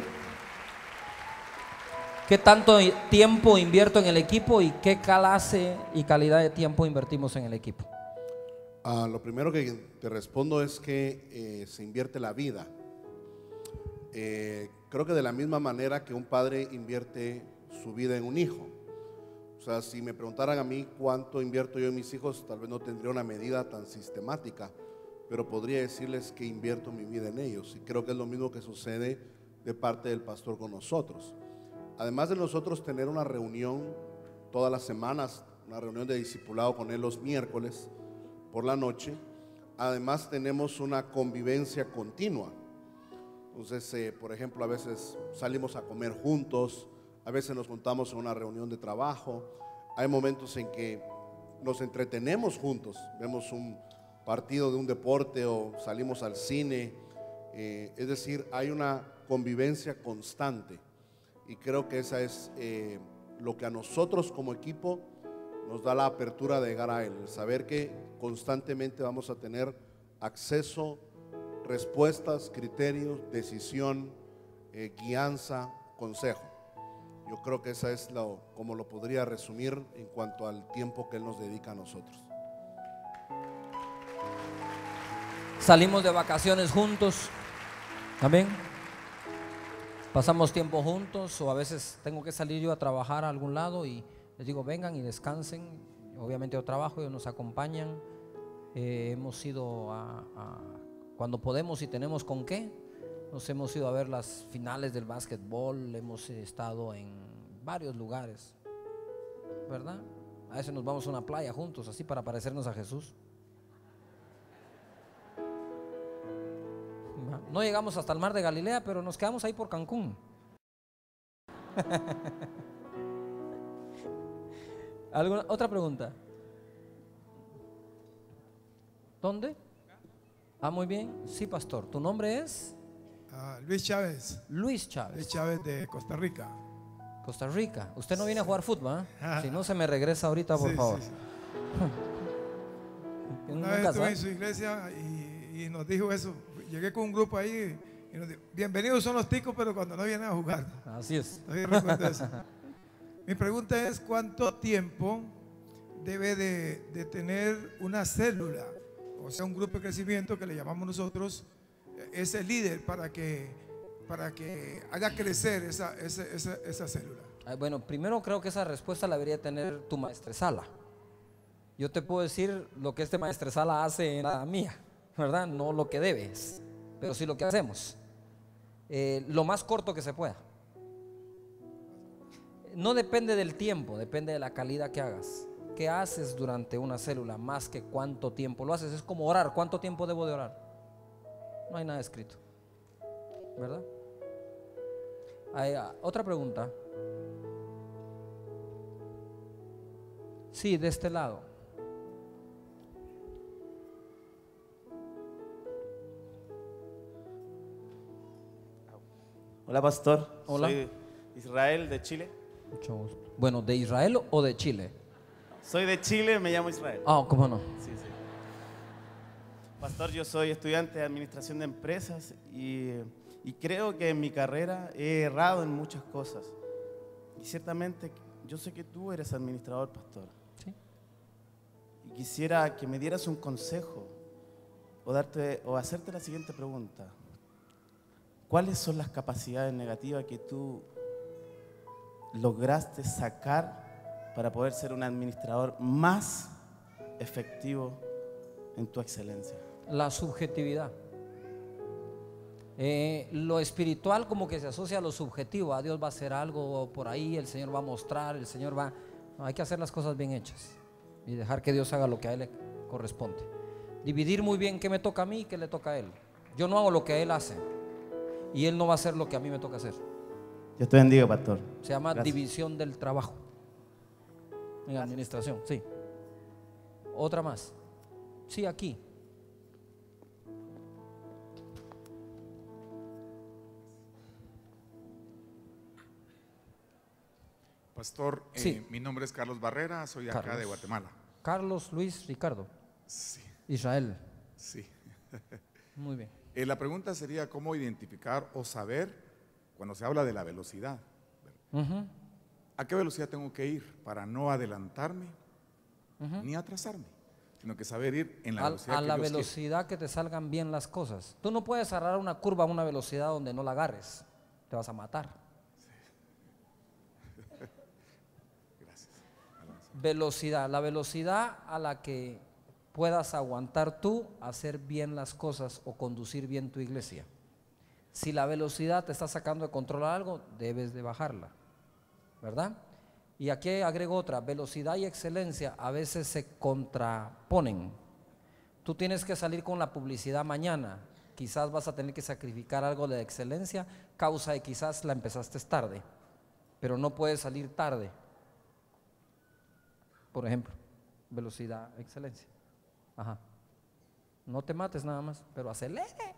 ¿Qué tanto tiempo invierto en el equipo y qué clase y calidad de tiempo invertimos en el equipo? Ah, lo primero que te respondo es que eh, se invierte la vida. Eh, creo que de la misma manera que un padre invierte su vida en un hijo. O sea, si me preguntaran a mí cuánto invierto yo en mis hijos, tal vez no tendría una medida tan sistemática, pero podría decirles que invierto mi vida en ellos. Y creo que es lo mismo que sucede de parte del pastor con nosotros. Además de nosotros tener una reunión todas las semanas, una reunión de discipulado con él los miércoles por la noche, además tenemos una convivencia continua. Entonces, eh, por ejemplo, a veces salimos a comer juntos, a veces nos juntamos en una reunión de trabajo, hay momentos en que nos entretenemos juntos, vemos un partido de un deporte o salimos al cine, eh, es decir, hay una convivencia constante. Y creo que esa es eh, lo que a nosotros como equipo nos da la apertura de llegar a él, el saber que constantemente vamos a tener acceso, respuestas, criterios, decisión, eh, guianza, consejo. Yo creo que esa es lo, como lo podría resumir en cuanto al tiempo que Él nos dedica a nosotros. Salimos de vacaciones juntos, amén. Pasamos tiempo juntos, o a veces tengo que salir yo a trabajar a algún lado y les digo vengan y descansen. Obviamente yo trabajo, ellos nos acompañan. Eh, hemos ido a, a cuando podemos y tenemos con qué, nos hemos ido a ver las finales del básquetbol, hemos estado en varios lugares, ¿verdad? A veces nos vamos a una playa juntos, así para parecernos a Jesús. No llegamos hasta el mar de Galilea, pero nos quedamos ahí por Cancún. ¿Alguna otra pregunta? ¿Dónde? Ah, muy bien. Sí, pastor. ¿Tu nombre es? Uh, Luis Chávez. Luis Chávez. Luis Chávez de Costa Rica. Costa Rica. Usted no viene a jugar fútbol, ¿eh? Si no, se me regresa ahorita, por sí, favor. Sí, sí. Una vez estuve en su iglesia y, y nos dijo eso. Llegué con un grupo ahí y nos dijo, bienvenidos son los ticos, pero cuando no vienen a jugar. Así es. Todavía recuerdo eso. Mi pregunta es, ¿cuánto tiempo debe de, de tener una célula, o sea, un grupo de crecimiento que le llamamos nosotros, ese líder para que, para que haga crecer esa, esa, esa, esa célula? Bueno, primero creo que esa respuesta la debería tener tu maestresala. Yo te puedo decir lo que este maestresala hace en la mía, ¿verdad? No lo que debes, pero sí lo que hacemos. Eh, lo más corto que se pueda. No depende del tiempo, depende de la calidad que hagas. ¿Qué haces durante una célula? Más que cuánto tiempo lo haces. Es como orar. ¿Cuánto tiempo debo de orar? No hay nada escrito, ¿verdad? Hay, uh, otra pregunta. Sí, de este lado. Hola, pastor. Hola. Soy Israel de Chile. Mucho gusto. Bueno, ¿de Israel o de Chile? Soy de Chile, me llamo Israel. Ah, ¿cómo no? Sí, sí. Pastor, yo soy estudiante de administración de empresas y, y creo que en mi carrera he errado en muchas cosas. Y ciertamente yo sé que tú eres administrador, pastor. Sí. Y quisiera que me dieras un consejo o, darte, o hacerte la siguiente pregunta. ¿Cuáles son las capacidades negativas que tú lograste sacar para poder ser un administrador más efectivo en tu excelencia? La subjetividad. Eh, lo espiritual como que se asocia a lo subjetivo. A Dios va a hacer algo por ahí, el Señor va a mostrar, el Señor va... No, hay que hacer las cosas bien hechas y dejar que Dios haga lo que a Él le corresponde. Dividir muy bien qué me toca a mí y qué le toca a Él. Yo no hago lo que Él hace y Él no va a hacer lo que a mí me toca hacer. Dios te bendiga, pastor. Se llama Gracias. división del trabajo en administración, sí. Otra más. Sí, aquí. Pastor, eh, Sí. mi nombre es Carlos Barrera, soy acá Carlos. de Guatemala. Carlos, Luis, Ricardo. Sí, Israel. sí. Muy bien. Eh, la pregunta sería cómo identificar o saber cuando se habla de la velocidad. Uh-huh. ¿A qué velocidad tengo que ir para no adelantarme Uh-huh. ni atrasarme? Sino que saber ir en la A, velocidad a que la Dios quiere. velocidad que te salgan bien las cosas. Tú no puedes agarrar una curva a una velocidad donde no la agarres. Te vas a matar. Gracias. Velocidad. La velocidad a la que puedas aguantar tú hacer bien las cosas o conducir bien tu iglesia. Si la velocidad te está sacando de control algo, debes de bajarla, ¿verdad? Y aquí agrego otra, velocidad y excelencia a veces se contraponen. Tú tienes que salir con la publicidad mañana, quizás vas a tener que sacrificar algo de excelencia, causa de quizás la empezaste tarde, pero no puedes salir tarde. Por ejemplo, velocidad, excelencia. Ajá. No te mates nada más, pero acelere.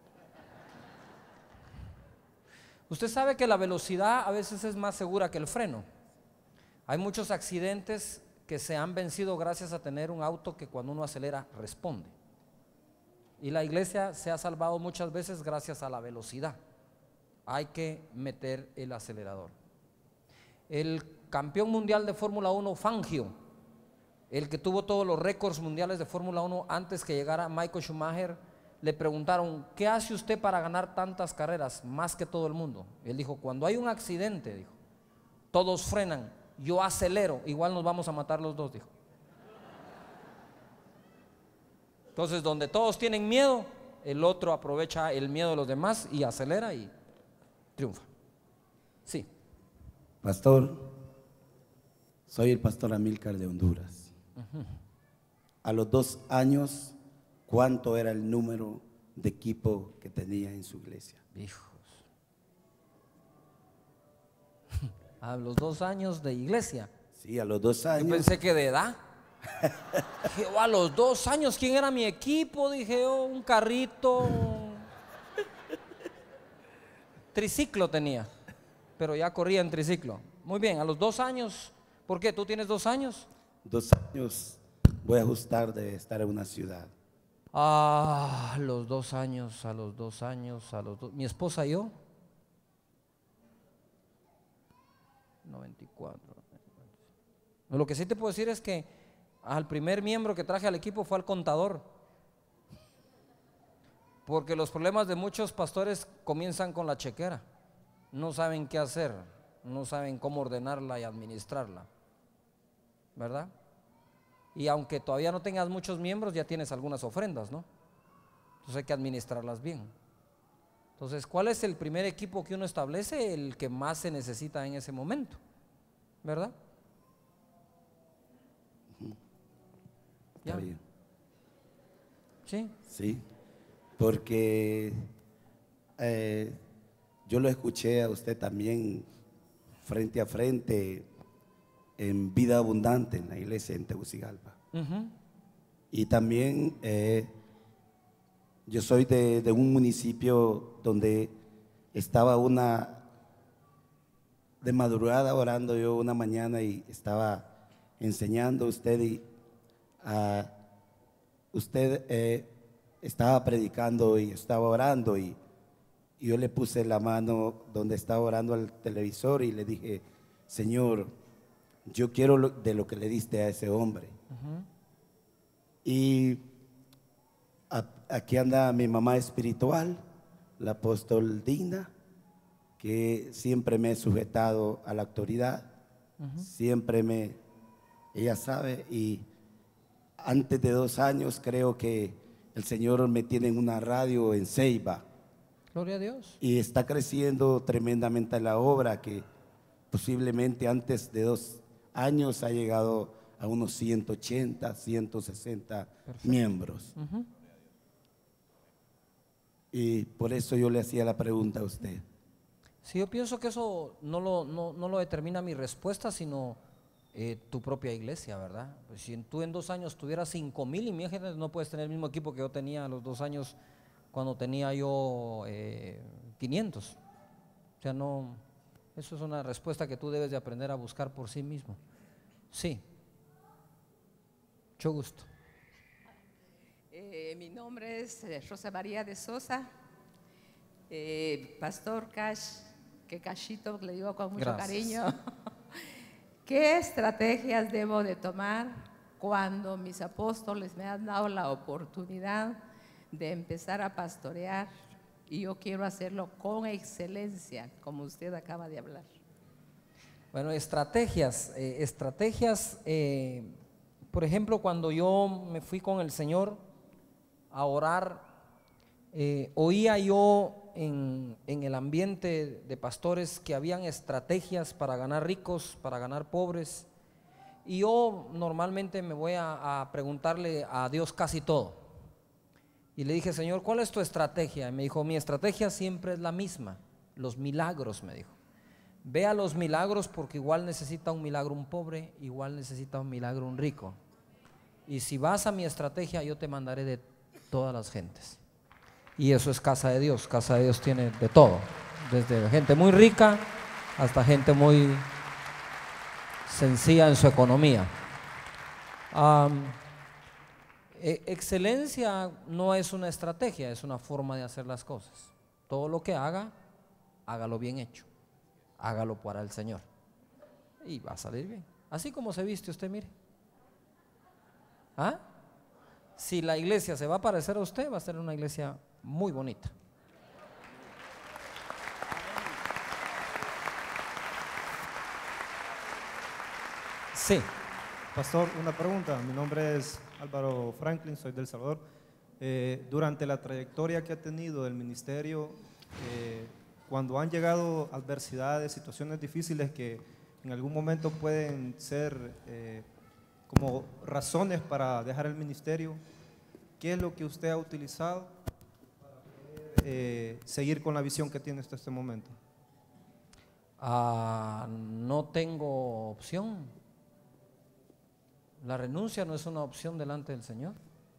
Usted sabe que la velocidad a veces es más segura que el freno. Hay muchos accidentes que se han vencido gracias a tener un auto que cuando uno acelera responde. Y la iglesia se ha salvado muchas veces gracias a la velocidad. hay que meter el acelerador. El campeón mundial de Fórmula uno, Fangio, el que tuvo todos los récords mundiales de Fórmula uno antes que llegara Michael Schumacher, le preguntaron: ¿qué hace usted para ganar tantas carreras más que todo el mundo? Y él dijo: cuando hay un accidente, dijo, todos frenan, yo acelero, igual nos vamos a matar los dos, dijo. Entonces, donde todos tienen miedo, el otro aprovecha el miedo de los demás y acelera y triunfa. Sí. Pastor, soy el pastor Amílcar de Honduras. Uh-huh. A los dos años, ¿cuánto era el número de equipo que tenía en su iglesia? Hijos. A los dos años de iglesia. Sí, a los dos años. Yo pensé que de edad. Dije, oh, a los dos años, ¿quién era mi equipo? Dije, oh, un carrito. Triciclo tenía, pero ya corría en triciclo. Muy bien, a los dos años. ¿Por qué? ¿Tú tienes dos años? Dos años voy a ajustar de estar en una ciudad. Ah, a los dos años, a los dos años, a los dos. Mi esposa y yo. noventa y cuatro. Lo que sí te puedo decir es que al primer miembro que traje al equipo fue al contador. Porque los problemas de muchos pastores comienzan con la chequera. No saben qué hacer, no saben cómo ordenarla y administrarla, ¿verdad? Y aunque todavía no tengas muchos miembros, ya tienes algunas ofrendas, ¿no? Entonces hay que administrarlas bien. Entonces, ¿cuál es el primer equipo que uno establece? El que más se necesita en ese momento, ¿verdad? Está ¿Ya? bien. ¿Sí? Sí, porque eh, yo lo escuché a usted también frente a frente en Vida Abundante, en la iglesia en Tegucigalpa. Uh-huh. Y también eh, yo soy de, de un municipio donde estaba una, de madrugada orando yo una mañana y estaba enseñando a usted y a usted eh, estaba predicando y estaba orando y, y yo le puse la mano donde estaba orando al televisor y le dije: Señor, yo quiero lo, de lo que le diste a ese hombre. Uh-huh. Y a, aquí anda mi mamá espiritual, la apóstol Dina, que siempre me he sujetado a la autoridad, uh-huh. siempre me, ella sabe, y antes de dos años creo que el Señor me tiene en una radio en Ceiba. Gloria a Dios. Y está creciendo tremendamente la obra, que posiblemente antes de dos años ha llegado a unos ciento ochenta, ciento sesenta Perfecto. Miembros. Uh-huh. Y por eso yo le hacía la pregunta a usted. Sí, yo pienso que eso no lo, no, no lo determina mi respuesta, sino eh, tu propia iglesia, ¿verdad? Pues si tú en dos años tuvieras cinco mil, imagínate, no puedes tener el mismo equipo que yo tenía a los dos años cuando tenía yo eh, quinientos. O sea, no, eso es una respuesta que tú debes de aprender a buscar por sí mismo. Sí. Mucho gusto. Eh, mi nombre es Rosa María de Sosa, eh, Pastor Cash, que Cashito le digo con mucho Gracias. Cariño. ¿Qué estrategias debo de tomar cuando mis apóstoles me han dado la oportunidad de empezar a pastorear y yo quiero hacerlo con excelencia, como usted acaba de hablar? Bueno, estrategias, eh, estrategias, eh, por ejemplo, cuando yo me fui con el Señor a orar, eh, oía yo en, en el ambiente de pastores que habían estrategias para ganar ricos, para ganar pobres, y yo normalmente me voy a, a preguntarle a Dios casi todo. Y le dije: Señor, ¿cuál es tu estrategia? Y me dijo: mi estrategia siempre es la misma, los milagros, me dijo. Vea los milagros, porque igual necesita un milagro un pobre, igual necesita un milagro un rico. Y si vas a mi estrategia, yo te mandaré de todas las gentes. Y eso es casa de Dios. Casa de Dios tiene de todo, desde gente muy rica hasta gente muy sencilla en su economía. Um, eh, excelencia no es una estrategia, es una forma de hacer las cosas. Todo lo que haga, hágalo bien hecho, hágalo para el Señor y va a salir bien. Así como se viste usted, mire. ¿Ah? Si la iglesia se va a parecer a usted, va a ser una iglesia muy bonita. Sí. Pastor, una pregunta. Mi nombre es Álvaro Franklin, soy del Salvador. Eh, durante la trayectoria que ha tenido el ministerio, eh, cuando han llegado adversidades, situaciones difíciles que en algún momento pueden ser eh, como razones para dejar el ministerio, ¿qué es lo que usted ha utilizado para poder eh, seguir con la visión que tiene hasta este momento? Ah, no tengo opción. La renuncia no es una opción delante del Señor.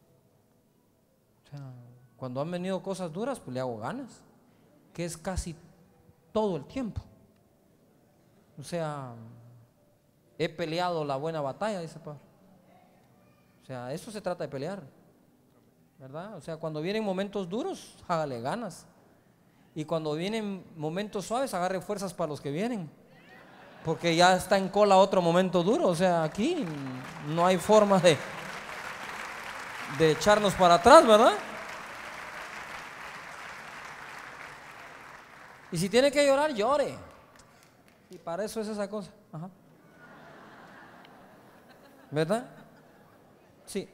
O sea, cuando han venido cosas duras, pues le hago ganas, que es casi todo el tiempo. O sea, he peleado la buena batalla, dice Pablo. O sea, eso se trata de pelear, ¿verdad? O sea, cuando vienen momentos duros, hágale ganas. Y cuando vienen momentos suaves, agarre fuerzas para los que vienen. Porque ya está en cola otro momento duro. O sea, aquí no hay forma de, de echarnos para atrás, ¿verdad? Y si tiene que llorar, llore. Y para eso es esa cosa. Ajá. ¿Verdad? Sí.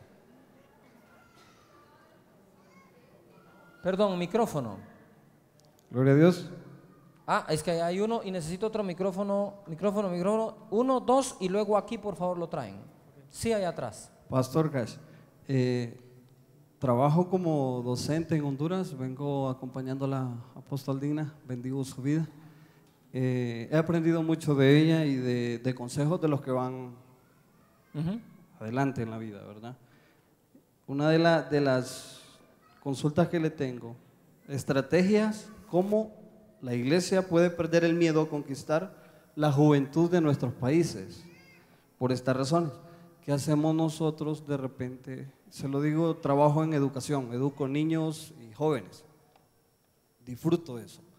Perdón, micrófono. Gloria a Dios. Ah, es que hay uno y necesito otro micrófono, micrófono, micrófono. Uno, dos y luego aquí por favor lo traen. Sí, allá atrás. Pastor Cash, eh, trabajo como docente en Honduras, vengo acompañando a la apóstol Dina, bendigo su vida. Eh, he aprendido mucho de ella y de, de consejos de los que van uh-huh. adelante en la vida, ¿verdad? Una de, la, de las consultas que le tengo, estrategias, cómo la iglesia puede perder el miedo a conquistar la juventud de nuestros países. Por estas razones, ¿qué hacemos nosotros de repente? Se lo digo, trabajo en educación, educo niños y jóvenes. Disfruto de eso.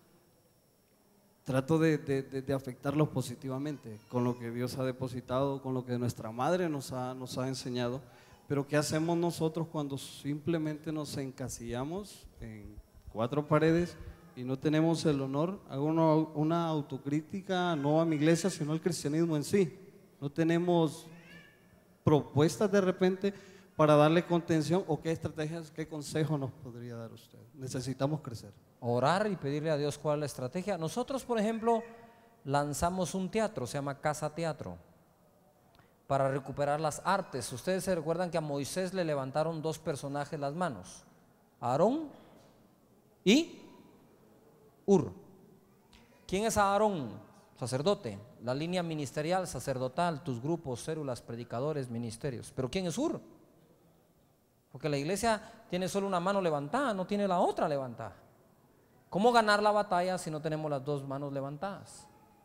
Trato de, de, de, de afectarlos positivamente con lo que Dios ha depositado, con lo que nuestra madre nos ha, nos ha enseñado. Pero ¿qué hacemos nosotros cuando simplemente nos encasillamos en cuatro paredes y no tenemos el honor? Hago una, una autocrítica no a mi iglesia, sino al cristianismo en sí. No tenemos propuestas de repente para darle contención, o qué estrategias, qué consejo nos podría dar usted. Necesitamos crecer. Orar y pedirle a Dios cuál es la estrategia. Nosotros, por ejemplo, lanzamos un teatro, se llama Casa Teatro, para recuperar las artes. Ustedes se recuerdan que a Moisés le levantaron dos personajes las manos, Aarón y Ur. ¿Quién es Aarón? Sacerdote. La línea ministerial, sacerdotal, tus grupos, células, predicadores, ministerios. ¿Pero quién es Ur? Porque la iglesia tiene solo una mano levantada, no tiene la otra levantada. ¿Cómo ganar la batalla si no tenemos las dos manos levantadas?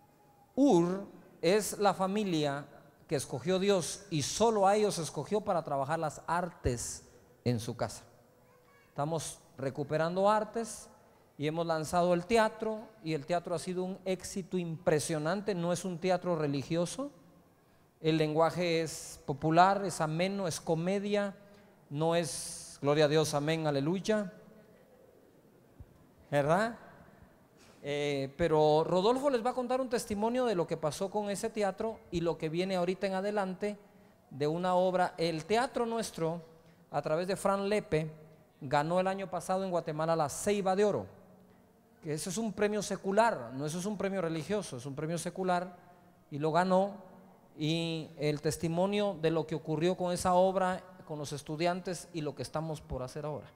Ur es la familia que escogió Dios y solo a ellos escogió para trabajar las artes en su casa. Estamos recuperando artes y hemos lanzado el teatro, y el teatro ha sido un éxito impresionante. No es un teatro religioso, el lenguaje es popular, es ameno, es comedia, no es gloria a Dios, amén, aleluya, ¿verdad? Eh, pero Rodolfo les va a contar un testimonio de lo que pasó con ese teatro y lo que viene ahorita en adelante de una obra. El teatro nuestro, a través de Fran Lepe, ganó el año pasado en Guatemala la Ceiba de Oro, que ese es un premio secular, no eso es un premio religioso, es un premio secular, y lo ganó. Y el testimonio de lo que ocurrió con esa obra, con los estudiantes y lo que estamos por hacer ahora.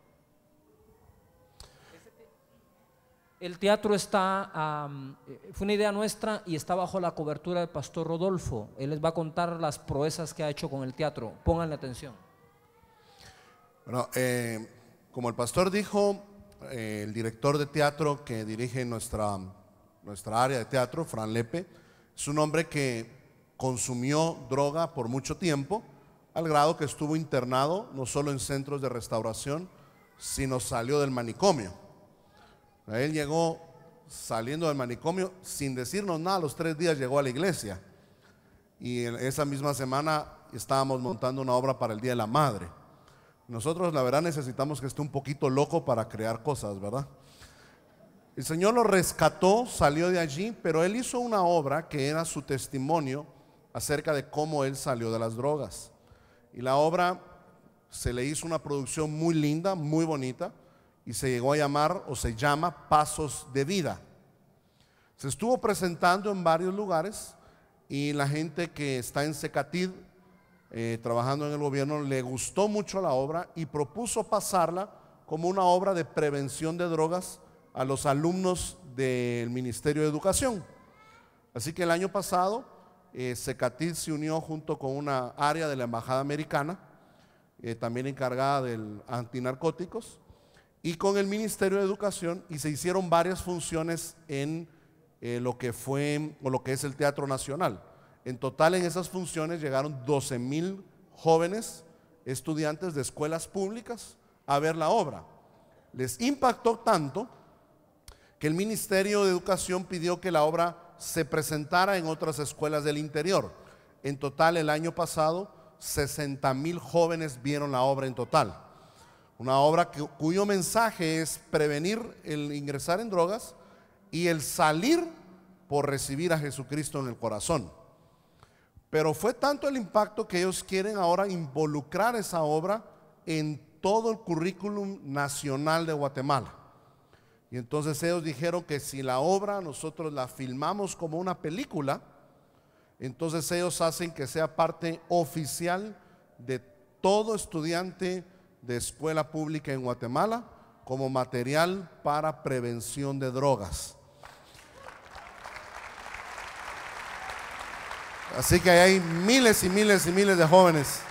El teatro está, um, fue una idea nuestra y está bajo la cobertura del pastor Rodolfo. Él les va a contar las proezas que ha hecho con el teatro. Pónganle atención. Bueno, eh, como el pastor dijo, eh, el director de teatro que dirige nuestra, nuestra área de teatro, Fran Lepe, es un hombre que consumió droga por mucho tiempo, al grado que estuvo internado no solo en centros de restauración, sino salió del manicomio. Él llegó saliendo del manicomio, sin decirnos nada, a los tres días llegó a la iglesia. Y en esa misma semana estábamos montando una obra para el Día de la Madre. Nosotros la verdad necesitamos que esté un poquito loco para crear cosas, ¿verdad? El Señor lo rescató, salió de allí, pero Él hizo una obra que era su testimonio acerca de cómo Él salió de las drogas. Y la obra se le hizo una producción muy linda, muy bonita, y se llegó a llamar, o se llama, Pasos de Vida. Se estuvo presentando en varios lugares, y la gente que está en Secatid, eh, trabajando en el gobierno, le gustó mucho la obra y propuso pasarla como una obra de prevención de drogas a los alumnos del Ministerio de Educación. Así que el año pasado eh, Secatid se unió junto con una área de la Embajada Americana, eh, también encargada del antinarcóticos, y con el Ministerio de Educación, y se hicieron varias funciones en eh, lo que fue o lo que es el Teatro Nacional. En total, en esas funciones llegaron doce mil jóvenes estudiantes de escuelas públicas a ver la obra. Les impactó tanto que el Ministerio de Educación pidió que la obra se presentara en otras escuelas del interior. En total, el año pasado, sesenta mil jóvenes vieron la obra en total. Una obra que, cuyo mensaje es prevenir el ingresar en drogas y el salir por recibir a Jesucristo en el corazón. Pero fue tanto el impacto que ellos quieren ahora involucrar esa obra en todo el currículum nacional de Guatemala. Y entonces ellos dijeron que si la obra nosotros la filmamos como una película, entonces ellos hacen que sea parte oficial de todo estudiante de escuela pública en Guatemala como material para prevención de drogas. Así que hay miles y miles y miles de jóvenes.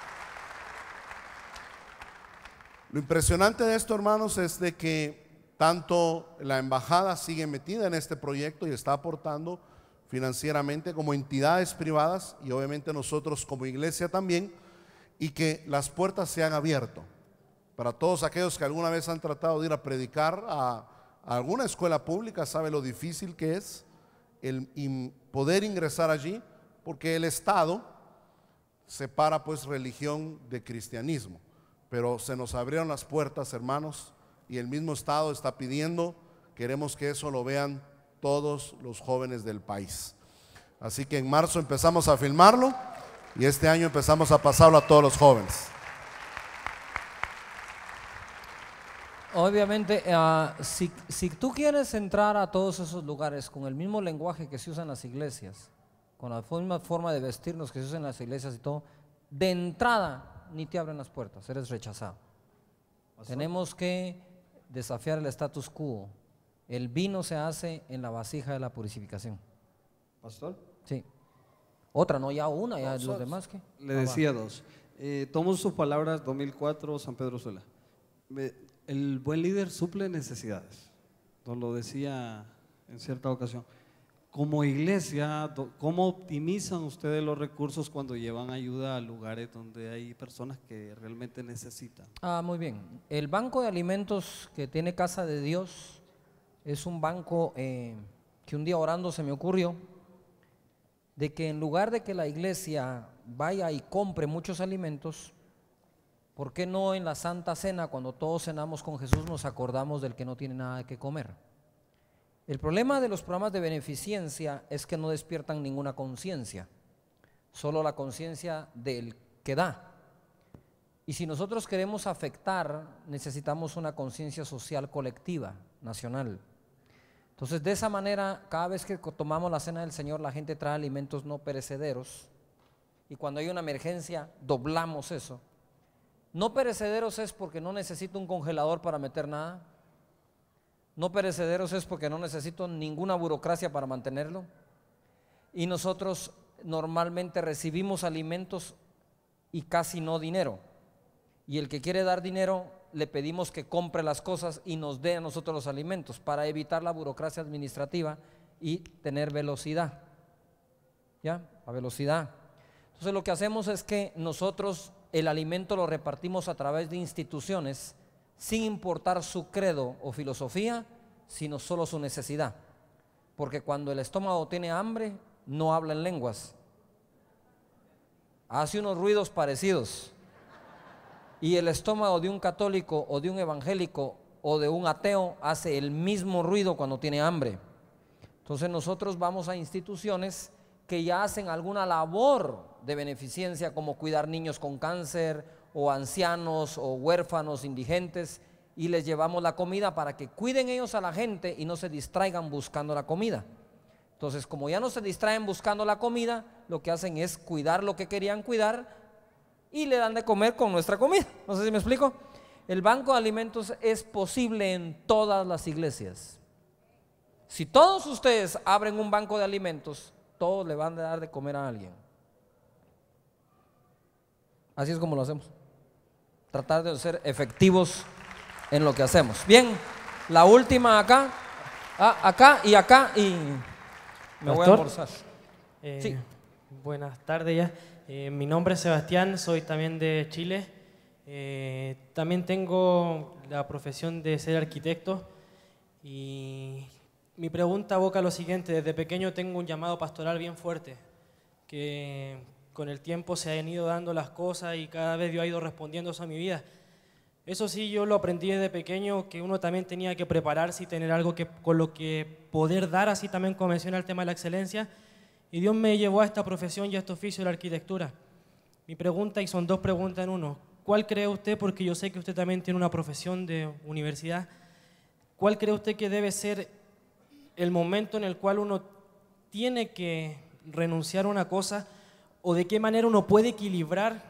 Lo impresionante de esto, hermanos, es de que tanto la embajada sigue metida en este proyecto y está aportando financieramente, como entidades privadas, y obviamente nosotros como iglesia también, y que las puertas se han abierto para todos aquellos que alguna vez han tratado de ir a predicar a, a alguna escuela pública. Sabe lo difícil que es el in, poder ingresar allí, porque el Estado separa pues religión de cristianismo, pero se nos abrieron las puertas, hermanos, y el mismo Estado está pidiendo, queremos que eso lo vean todos los jóvenes del país. Así que en marzo empezamos a filmarlo y este año empezamos a pasarlo a todos los jóvenes. Obviamente, uh, si, si tú quieres entrar a todos esos lugares con el mismo lenguaje que se usa en las iglesias, con la misma forma de vestirnos que se usa en las iglesias y todo, de entrada ni te abren las puertas, eres rechazado. ¿Pastor? Tenemos que desafiar el status quo. El vino se hace en la vasija de la purificación. ¿Pastor? Sí. Otra, no ya una, ya Dos, los demás ¿qué? Le Ah, decía va. dos. Eh, tomo sus palabras, dos mil cuatro, San Pedro Sula. Me, el buen líder suple necesidades. Nos lo decía en cierta ocasión. Como iglesia, ¿cómo optimizan ustedes los recursos cuando llevan ayuda a lugares donde hay personas que realmente necesitan? Ah, muy bien. El banco de alimentos que tiene Casa de Dios es un banco eh, que un día orando se me ocurrió de que en lugar de que la iglesia vaya y compre muchos alimentos, ¿por qué no en la Santa Cena, cuando todos cenamos con Jesús, nos acordamos del que no tiene nada que comer? El problema de los programas de beneficencia es que no despiertan ninguna conciencia, solo la conciencia del que da. Y si nosotros queremos afectar, necesitamos una conciencia social colectiva, nacional. Entonces, de esa manera, cada vez que tomamos la cena del Señor, la gente trae alimentos no perecederos, y cuando hay una emergencia, doblamos eso. No perecederos es porque no necesito un congelador para meter nada. No perecederos es porque no necesito ninguna burocracia para mantenerlo. Y nosotros normalmente recibimos alimentos y casi no dinero. Y el que quiere dar dinero, le pedimos que compre las cosas y nos dé a nosotros los alimentos para evitar la burocracia administrativa y tener velocidad. ¿Ya? La velocidad. Entonces lo que hacemos es que nosotros el alimento lo repartimos a través de instituciones sin importar su credo o filosofía, sino solo su necesidad. Porque cuando el estómago tiene hambre, no habla en lenguas. Hace unos ruidos parecidos. Y el estómago de un católico o de un evangélico o de un ateo hace el mismo ruido cuando tiene hambre. Entonces nosotros vamos a instituciones que ya hacen alguna labor de beneficencia, como cuidar niños con cáncer o ancianos o huérfanos, indigentes, y les llevamos la comida para que cuiden ellos a la gente y no se distraigan buscando la comida. Entonces, como ya no se distraen buscando la comida, lo que hacen es cuidar lo que querían cuidar y le dan de comer con nuestra comida. No sé si me explico. El banco de alimentos es posible en todas las iglesias. Si todos ustedes abren un banco de alimentos, todos le van a dar de comer a alguien. Así es como lo hacemos. Tratar de ser efectivos en lo que hacemos. Bien, la última acá, ah, acá y acá, y me voy a almorzar. Eh, sí. Buenas tardes ya. Eh, mi nombre es Sebastián, soy también de Chile. Eh, también tengo la profesión de ser arquitecto y mi pregunta aboca a lo siguiente. Desde pequeño tengo un llamado pastoral bien fuerte, que con el tiempo se han ido dando las cosas y cada vez yo he ido respondiendo eso a mi vida. Eso sí, yo lo aprendí desde pequeño, que uno también tenía que prepararse y tener algo que, con lo que poder dar, así también como menciona el tema de la excelencia. Y Dios me llevó a esta profesión y a este oficio de la arquitectura. Mi pregunta, y son dos preguntas en uno, ¿cuál cree usted, porque yo sé que usted también tiene una profesión de universidad, cuál cree usted que debe ser el momento en el cual uno tiene que renunciar a una cosa, o de qué manera uno puede equilibrar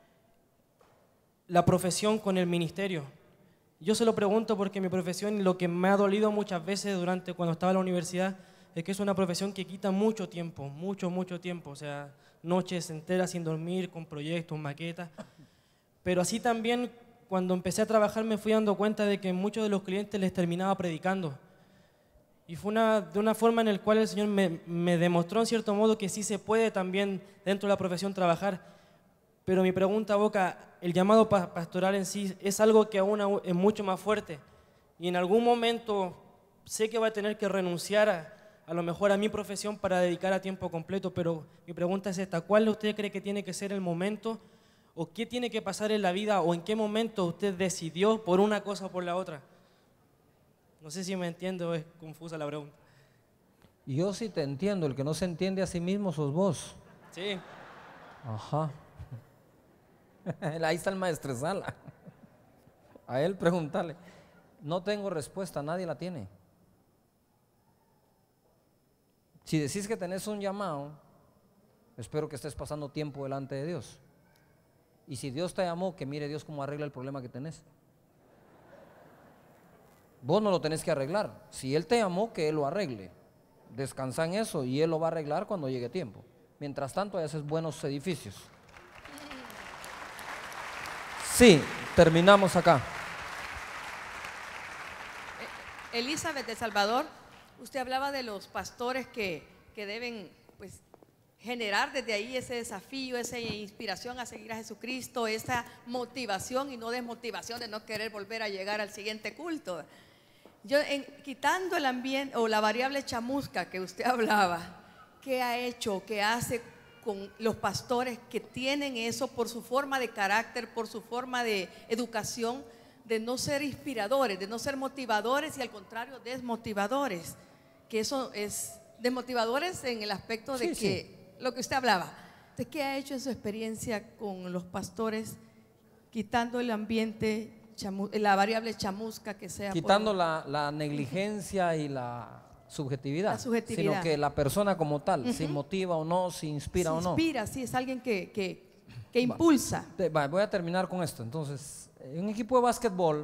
la profesión con el ministerio? Yo se lo pregunto porque mi profesión, y lo que me ha dolido muchas veces durante cuando estaba en la universidad, es que es una profesión que quita mucho tiempo, mucho, mucho tiempo, o sea, noches enteras sin dormir, con proyectos, maquetas, pero así también cuando empecé a trabajar me fui dando cuenta de que muchos de los clientes les terminaba predicando, y fue una, de una forma en la cual el Señor me, me demostró en cierto modo que sí se puede también dentro de la profesión trabajar. Pero mi pregunta aboca, el llamado pastoral en sí es algo que aún es mucho más fuerte, y en algún momento sé que va a tener que renunciar a, a lo mejor a mi profesión para dedicar a tiempo completo, pero mi pregunta es esta: ¿cuál usted cree que tiene que ser el momento, o qué tiene que pasar en la vida, o en qué momento usted decidió por una cosa o por la otra? No sé si me entiendo, es confusa la pregunta. Yo sí te entiendo, el que no se entiende a sí mismo sos vos. Sí. Ajá. Ahí está el maestresala. A él preguntarle. No tengo respuesta, nadie la tiene. Si decís que tenés un llamado, espero que estés pasando tiempo delante de Dios. Y si Dios te llamó, que mire Dios cómo arregla el problema que tenés. Vos no lo tenés que arreglar. Si Él te llamó, que Él lo arregle. Descansa en eso y Él lo va a arreglar cuando llegue tiempo. Mientras tanto, haces buenos edificios. Sí, terminamos acá. Elizabeth de Salvador, usted hablaba de los pastores que, que deben pues, generar desde ahí ese desafío, esa inspiración a seguir a Jesucristo, esa motivación y no desmotivación de no querer volver a llegar al siguiente culto. Yo, en, quitando el ambiente o la variable chamusca que usted hablaba, ¿qué ha hecho, qué hace con los pastores que tienen eso por su forma de carácter, por su forma de educación, de no ser inspiradores, de no ser motivadores y al contrario desmotivadores? Que eso es desmotivadores en el aspecto de sí, que, sí. lo que usted hablaba, ¿de qué ha hecho en su experiencia con los pastores, quitando el ambiente, chamu, la variable chamusca que sea? Quitando por, la, la negligencia y la subjetividad, la subjetividad, sino que la persona como tal, uh-huh. si motiva o no, si inspira si o no. Inspira, sí, es alguien que, que, que impulsa. Va, voy a terminar con esto. Entonces, en un equipo de básquetbol,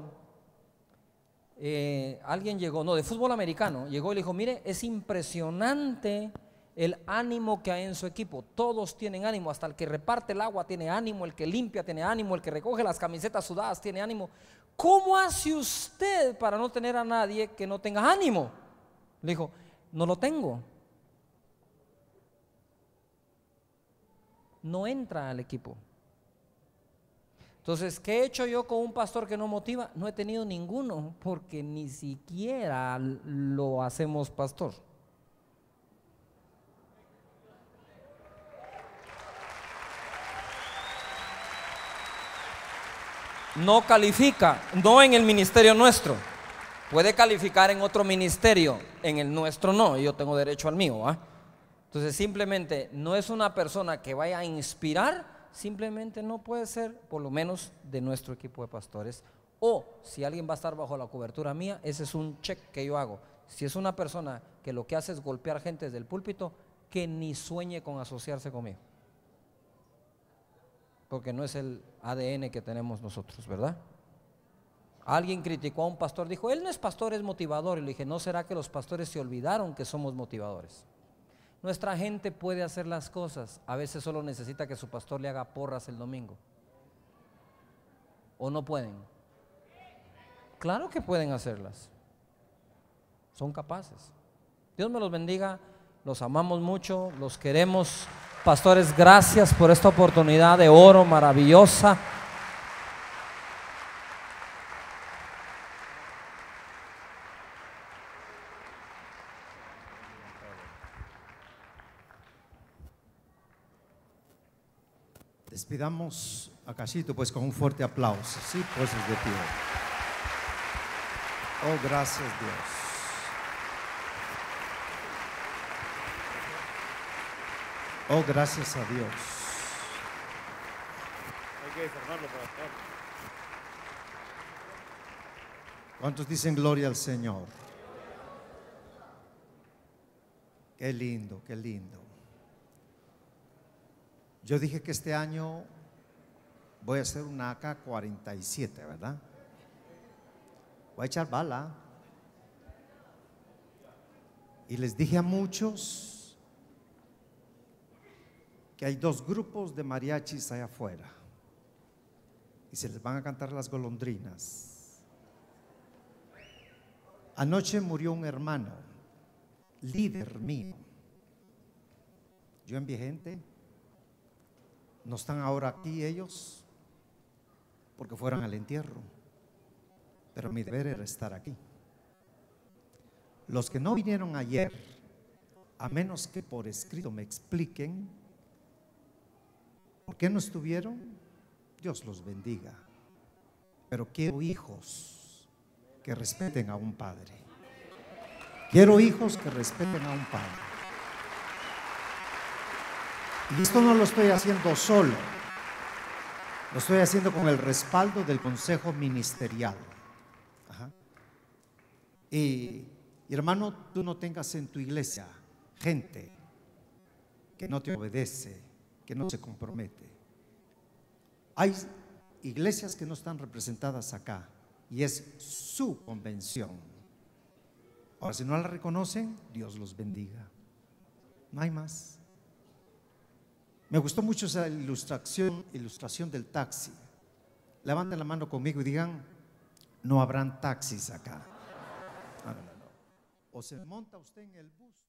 eh, alguien llegó, no, de fútbol americano, llegó y le dijo, mire, es impresionante el ánimo que hay en su equipo. Todos tienen ánimo, hasta el que reparte el agua tiene ánimo, el que limpia tiene ánimo, el que recoge las camisetas sudadas tiene ánimo. ¿Cómo hace usted para no tener a nadie que no tenga ánimo? Le dijo, no lo tengo. No entra al equipo. Entonces, ¿qué he hecho yo con un pastor que no motiva? No he tenido ninguno, porque ni siquiera lo hacemos pastor. No califica, no en el ministerio nuestro. Puede calificar en otro ministerio, en el nuestro no, yo tengo derecho al mío, ¿ah? Entonces simplemente no es una persona que vaya a inspirar, simplemente no puede ser, por lo menos de nuestro equipo de pastores. O si alguien va a estar bajo la cobertura mía, ese es un check que yo hago. Si es una persona que lo que hace es golpear gente desde el púlpito, que ni sueñe con asociarse conmigo, porque no es el A D N que tenemos nosotros, ¿verdad? Alguien criticó a un pastor, dijo, él no es pastor, es motivador. Y le dije, ¿no será que los pastores se olvidaron que somos motivadores? Nuestra gente puede hacer las cosas, a veces solo necesita que su pastor le haga porras el domingo. ¿O no pueden? Claro que pueden hacerlas, son capaces. Dios me los bendiga, los amamos mucho, los queremos. Pastores, gracias por esta oportunidad de oro maravillosa. Despidamos a Cachito pues con un fuerte aplauso. Sí, pues es de pie. Oh, gracias Dios. Oh, gracias a Dios. Hay que desarmarlo para estar. ¿Cuántos dicen gloria al Señor? Qué lindo, qué lindo. Yo dije que este año voy a hacer una A K cuarenta y siete, ¿verdad? Voy a echar bala. Y les dije a muchos que hay dos grupos de mariachis allá afuera y se les van a cantar las golondrinas. Anoche murió un hermano, líder mío. Yo envié gente. No están ahora aquí ellos porque fueron al entierro, pero mi deber era estar aquí. Los que no vinieron ayer, a menos que por escrito me expliquen por qué no estuvieron, Dios los bendiga. Pero quiero hijos que respeten a un padre. Quiero hijos que respeten a un padre. Y esto no lo estoy haciendo solo, lo estoy haciendo con el respaldo del Consejo Ministerial. Ajá. Y, y hermano, tú no tengas en tu iglesia gente que no te obedece, que no se compromete. Hay iglesias que no están representadas acá y es su convención. Ahora, si no la reconocen, Dios los bendiga. No hay más. Me gustó mucho esa ilustración, ilustración del taxi. Levanten la mano conmigo y digan, no habrán taxis acá. No, no, no. O se monta usted en el bus.